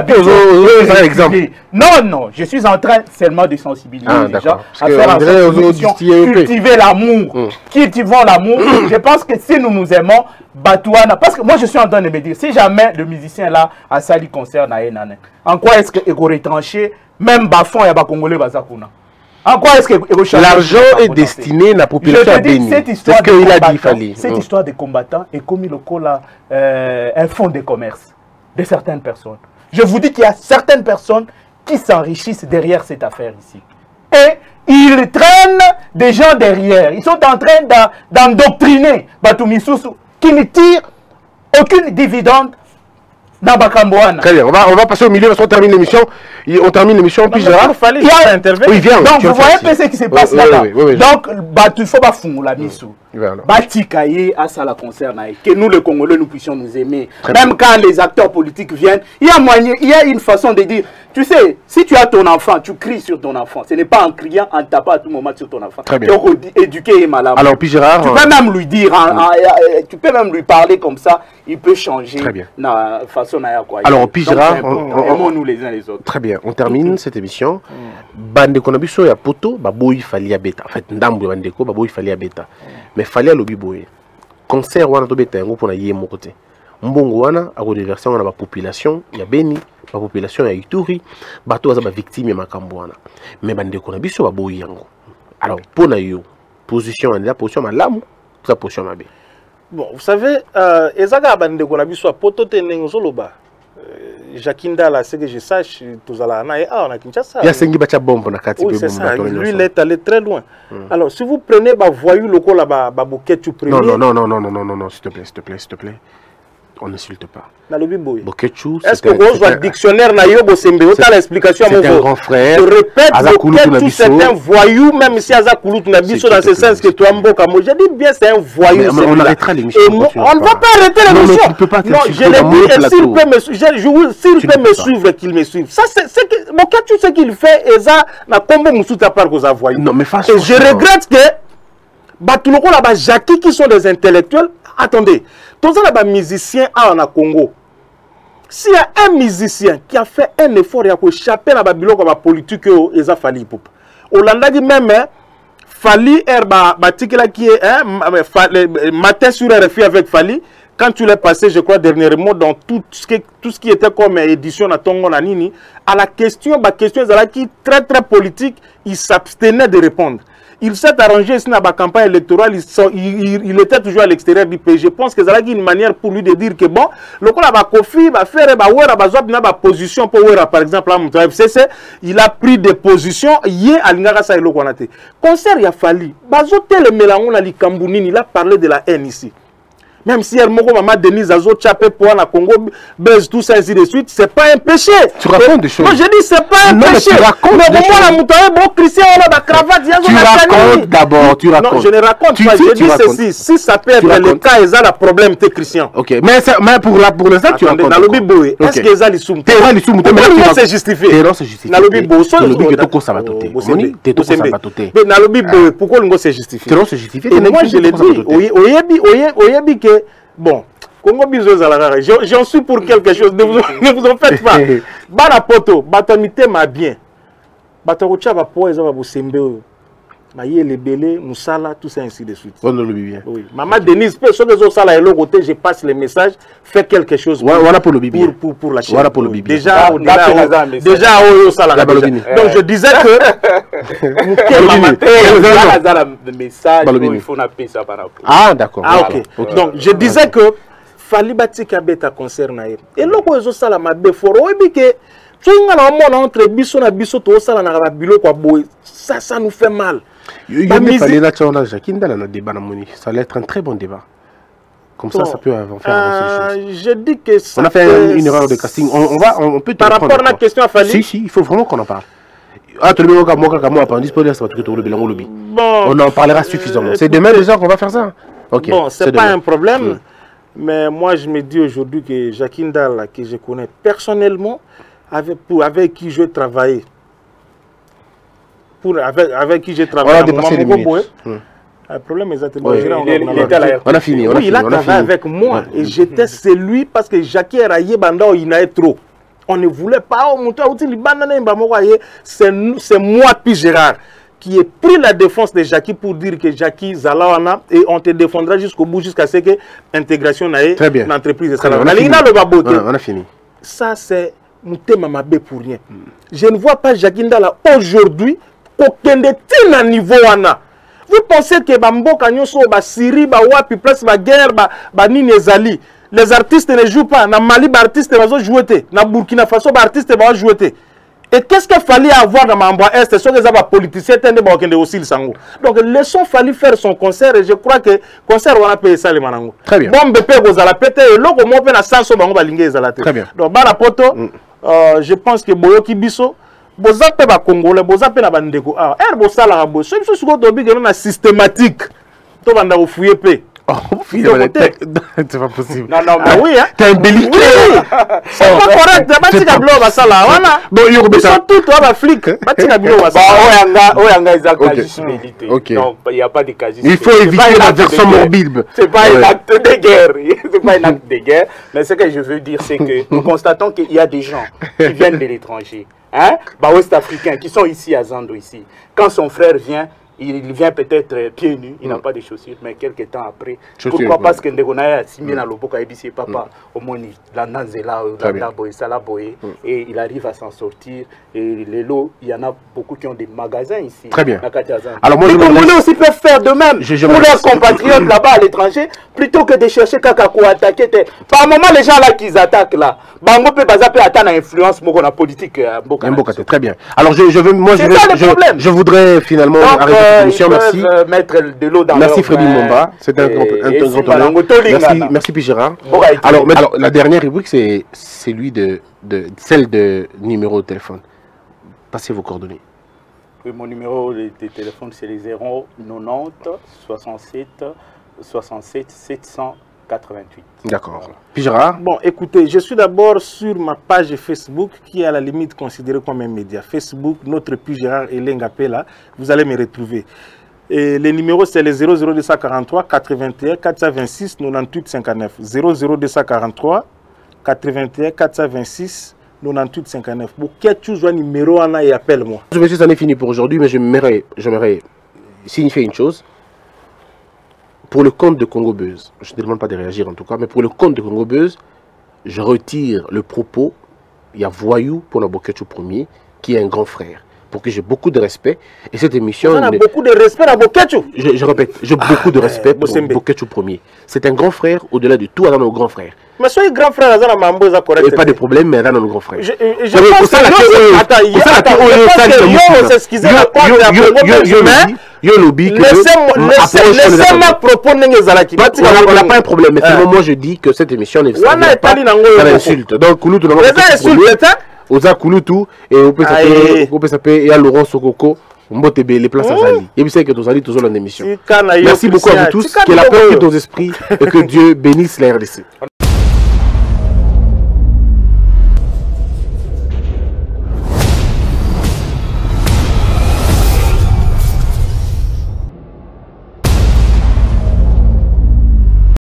non, je suis en train seulement de sensibiliser les gens à faire en sorte de cultiver l'amour. Cultivons l'amour. Je pense que si nous nous aimons, Batouana, parce que moi je suis en train de me dire, si jamais le musicien là a sali concert na Enane, en quoi est-ce qu'il aurait tranché, même Bafon et Congolais Bazakuna? En quoi est-ce que l'argent est destiné à la population à Béni? C'est ce qu'il a dit, Fali. Cette histoire des combattants est comme le cola un fonds de commerce de certaines personnes. Je vous dis qu'il y a certaines personnes qui s'enrichissent derrière cette affaire ici. Et ils traînent des gens derrière. Ils sont en train d'endoctriner Batumisusu qui ne tire aucune dividende dans Bakambouana. Très bien, on va passer au milieu parce qu'on termine l'émission. On termine l'émission, puis Gérard. Il y a intervenir. Oui, viens. Donc, vous voyez un peu ce qui se passe là-bas. Donc, il faut pas foutre la mise. Batikaye à ça la concerne, que nous les Congolais nous puissions nous aimer. Même quand les acteurs politiques viennent, il y a une façon de dire, tu sais, si tu as ton enfant, tu cries sur ton enfant. Ce n'est pas en criant, en tapant à tout moment sur ton enfant. Très bien. Donc, éduquer est malade. Alors, puis Gérard, tu peux même lui dire, tu peux même lui parler comme ça, il peut changer. Très bien. Façon alors, puis Gérard, aimons-nous les uns les autres. Très bien, on termine cette émission. Bande Konabiso ya poto, baboui fali beta. En fait, ndambu bandeko, baboui fali beta. Mais fali à lobi boye. Concert wana to beta yango pona yé mokote. Mbongo wana a reverser wana ba population ya Beni, ba population ya Ituri, bato baza ba victime ya makambo wana. Mais bande Konabiso baboui yango. Alors, pona yo, position la position malamu, sa position mabe. Bon, vous savez, Ezaga bande Konabiso poto tenengo soloba. Jakinda là, c'est que je sache, tous à la on a Kinshasa. Il y a 5 bacha bombe na kati. Oui, c'est ça. Lui, il est allé très loin. Alors, si vous prenez bah voyou local là, bah bouquet tu prenez. Non, s'il te plaît. On n'insulte pas. Est-ce que vous avez dictionnaire na yo bosembe autant l'explication à mon un grand frère. Je répète, Boketu c'est un voyou, même si Azakoulut n'a biso dans ce sens que toi Mboka. Moi, je dis bien c'est un voyou. On arrêtera l'émission. On ne va pas arrêter l'émission. Non, je l'ai dit, s'il peut me suivre, qu'il me suive. Ça, c'est que Boketu, ce qu'il fait, Eza n'a combo Moussouta par que voyou. Non, mais et je regrette que Batuloko là-bas, Jackie qui sont des intellectuels. Attendez, tous les musiciens en Congo, s'il y a un musicien qui a fait un effort pour échapper à la Babylone comme la politique, il a fallu. Hollande dit même, Fali Batikela qui est matin sur RFI avec Fali. Quand tu l'as passé, je crois, dernièrement, dans tout ce qui était comme édition à Tongo Nanini, à la question qui est très très politique, il s'abstenait de répondre. Il s'est arrangé ici dans la campagne électorale, il était toujours à l'extérieur du pays. Je pense que c'est une manière pour lui de dire que bon, le coup là, Kofi va faire une position pour par exemple, à FCC, il a pris des positions hier à l'Ingara et Lokonate. Concert, il a fallu. Bazote le Mélangon à l'Ikambounine, il a parlé de la haine ici. Même si elle maman Denise Azo Tchapé pour la Congo, buzz tout ça ainsi de suite, c'est pas un péché. Tu racontes des choses. Moi je dis c'est pas un péché. Tu racontes des choses. Christian on a la cravate, tu racontes d'abord, tu racontes. Non, je ne raconte pas, je dis ceci. Si ça peut être le cas, ils ont le problème, t'es Christian. Ok, mais pour l'instant tu racontes. Dans le Biboé, est-ce qu'ils ont les soum? Pourquoi c'est justifié? C'est justifié. Dans le Biboé, dans le Biboé, tu ça va toter. Mais dans le Biboé, pourquoi le c'est justifié? C'est justifié. Et moi je l'ai dit, oyebi que bon. Congo biso zalara, j'en suis pour quelque chose, ne vous en faites pas. Bana poto, batamité m'a bien. Batarocha va pour les avoir sembe. Maïe les belé, Moussala, tout ça ainsi de suite. On le bien. Oui. Maman Denise, personne de Zosala et l'autre côté, je passe les messages, fais quelque chose voilà pour le bibi. Pour la chaîne. Voilà pour le bibi. Déjà, au Sala. Donc je disais que. Ah, d'accord. Ah, ok. Donc je disais que Fali Batika beta concerne. Et l'autre chose, ça m'a défort. Oui, que entre biso na biso to sala na babilo kwa boy, ça nous fait mal. Ça allait être un très bon débat. Comme ça, ça peut faire avancer les choses. Je dis que ça on a fait une erreur de casting. On peut par rapport à la question à Fali. Si, il faut vraiment qu'on en parle. On en parlera suffisamment. C'est demain déjà qu'on va faire ça. Okay, bon, c'est pas un problème. Mais moi, je me dis aujourd'hui que Jackie Ndala, que je connais personnellement, avec qui je travaillais, avec qui j'ai travaillé, on a dépassé les minutes. Le problème est exactement. On a fini. Il a travaillé avec moi et j'étais celui parce que Jackie Raye Banda, il n'a trop. On ne voulait pas. C'est moi, puis Gérard, qui ai pris la défense de Jackie pour dire que Jackie Zalawana et on te défendra jusqu'au bout, jusqu'à ce que l'intégration n'aille l'entreprise. On a fini. Ça, c'est Mouté Mamabé pour rien. Je ne vois pas Jackie Ndala aujourd'hui aucun de tina niveau wana. Vous pensez que Bambo Kanyoso, Syrie, Wapi, place, guerre, Nini Ezali, les artistes ne jouent pas. Na Mali, les artistes vont jouer. Na Burkina Faso, les artistes vont jouer. Et qu'est-ce qu'il fallait avoir dans Mamba Est? C'est sûr que les politiciens étaient aussi le sango. Donc, laissons fallu faire son concert et je crois que le concert, on a payé ça les manango. Très bien. Bon, BP, vous allez péter et l'autre, on peut la sanso, on va linguer les alatés. Très bien. Donc, Barapoto, je pense que Boyoki Bisso, Bozape ba Congolais, Bozape na bandeko. Ah, Bosala Rabo, ce que je dois dire, c'est systématique. To banda ou fouiller pe. Oh, c'est pas possible. Non, non, mais oui, hein. T'es un délicat. C'est pas correct. Batika Blo Basala. Voilà. Bon, ils sont tous en flic. Batika Blo Basala. Oyanga, ils ont quasi-milité. Donc, il n'y a pas de quasi. Il faut éviter la version morbide. C'est pas un acte de guerre. C'est pas un acte de guerre. Mais ce que je veux dire, c'est que nous constatons qu'il y a des gens qui viennent de l'étranger. Hein? Ouest-Africains qui sont ici à Zando, ici. Quand son frère vient, il vient peut-être pieds nus, il n'a pas de chaussures, mais quelques temps après. Pourquoi? Parce que Ndegonaya a signé dans le Boka Ebisi Papa, au Moni, la Nanzela, la Boye, Salaboye, et il arrive à s'en sortir. Et les lots, il y en a beaucoup qui ont des magasins ici. Très bien. Alors moi, les Congolais aussi peuvent faire de même pour leurs compatriotes là-bas à l'étranger, plutôt que de chercher Kakako attaquer. Par moment, les gens là qui attaquent là, Bango peut pas attendre influence pour la politique. Très bien. Alors je voudrais finalement arrêter cette émission. Merci. Mettre de l'eau dans merci Freddy Momba. C'est un grand honneur. Merci puis Gérard. Alors la dernière rubrique c'est celle de numéro de téléphone. Passez vos coordonnées. Oui, mon numéro de téléphone c'est les 090 67 67 788. D'accord. Puis Gérard? Bon, écoutez, je suis d'abord sur ma page Facebook qui est à la limite considérée comme un média. Facebook, notre Puis Gérard et Lengapela, vous allez me retrouver. Et les numéros, c'est les 00243 81 426 98 59. 00243 81 426 98 59. Pour quel toujours numéro en a et appelle-moi. Monsieur, ça n'est fini pour aujourd'hui, mais j'aimerais signifier une chose. Pour le compte de Congo Buzz, je ne demande pas de réagir en tout cas, mais pour le compte de Congo Buzz, je retire le propos, il y a Voyou pour Naboketchou Premier, qui est un grand frère, pour que j'ai beaucoup de respect. Et cette émission... On a beaucoup de respect à Boketchou. Je répète, j'ai beaucoup de respect pour Boketchou Premier. C'est un grand frère, au-delà de tout, à nos grands frères. Mais soyez grand frère, ça n'a pas correct. Pas de problème, mais dans nos grands frères. Je pense que laissez-moi proposer les Zalaki. On n'a pas un problème, mais seulement moi je dis que cette émission n'est pas une insulte. Donc, Kouloutou, Oza Kouloutou, et on peut s'appeler, il y a Laurent Sokoko. Les places à Zali. Et puis c'est que nous allons toujours dans l'émission. Merci beaucoup à vous tous. Que la paix est dans nos esprits et que Dieu bénisse la RDC.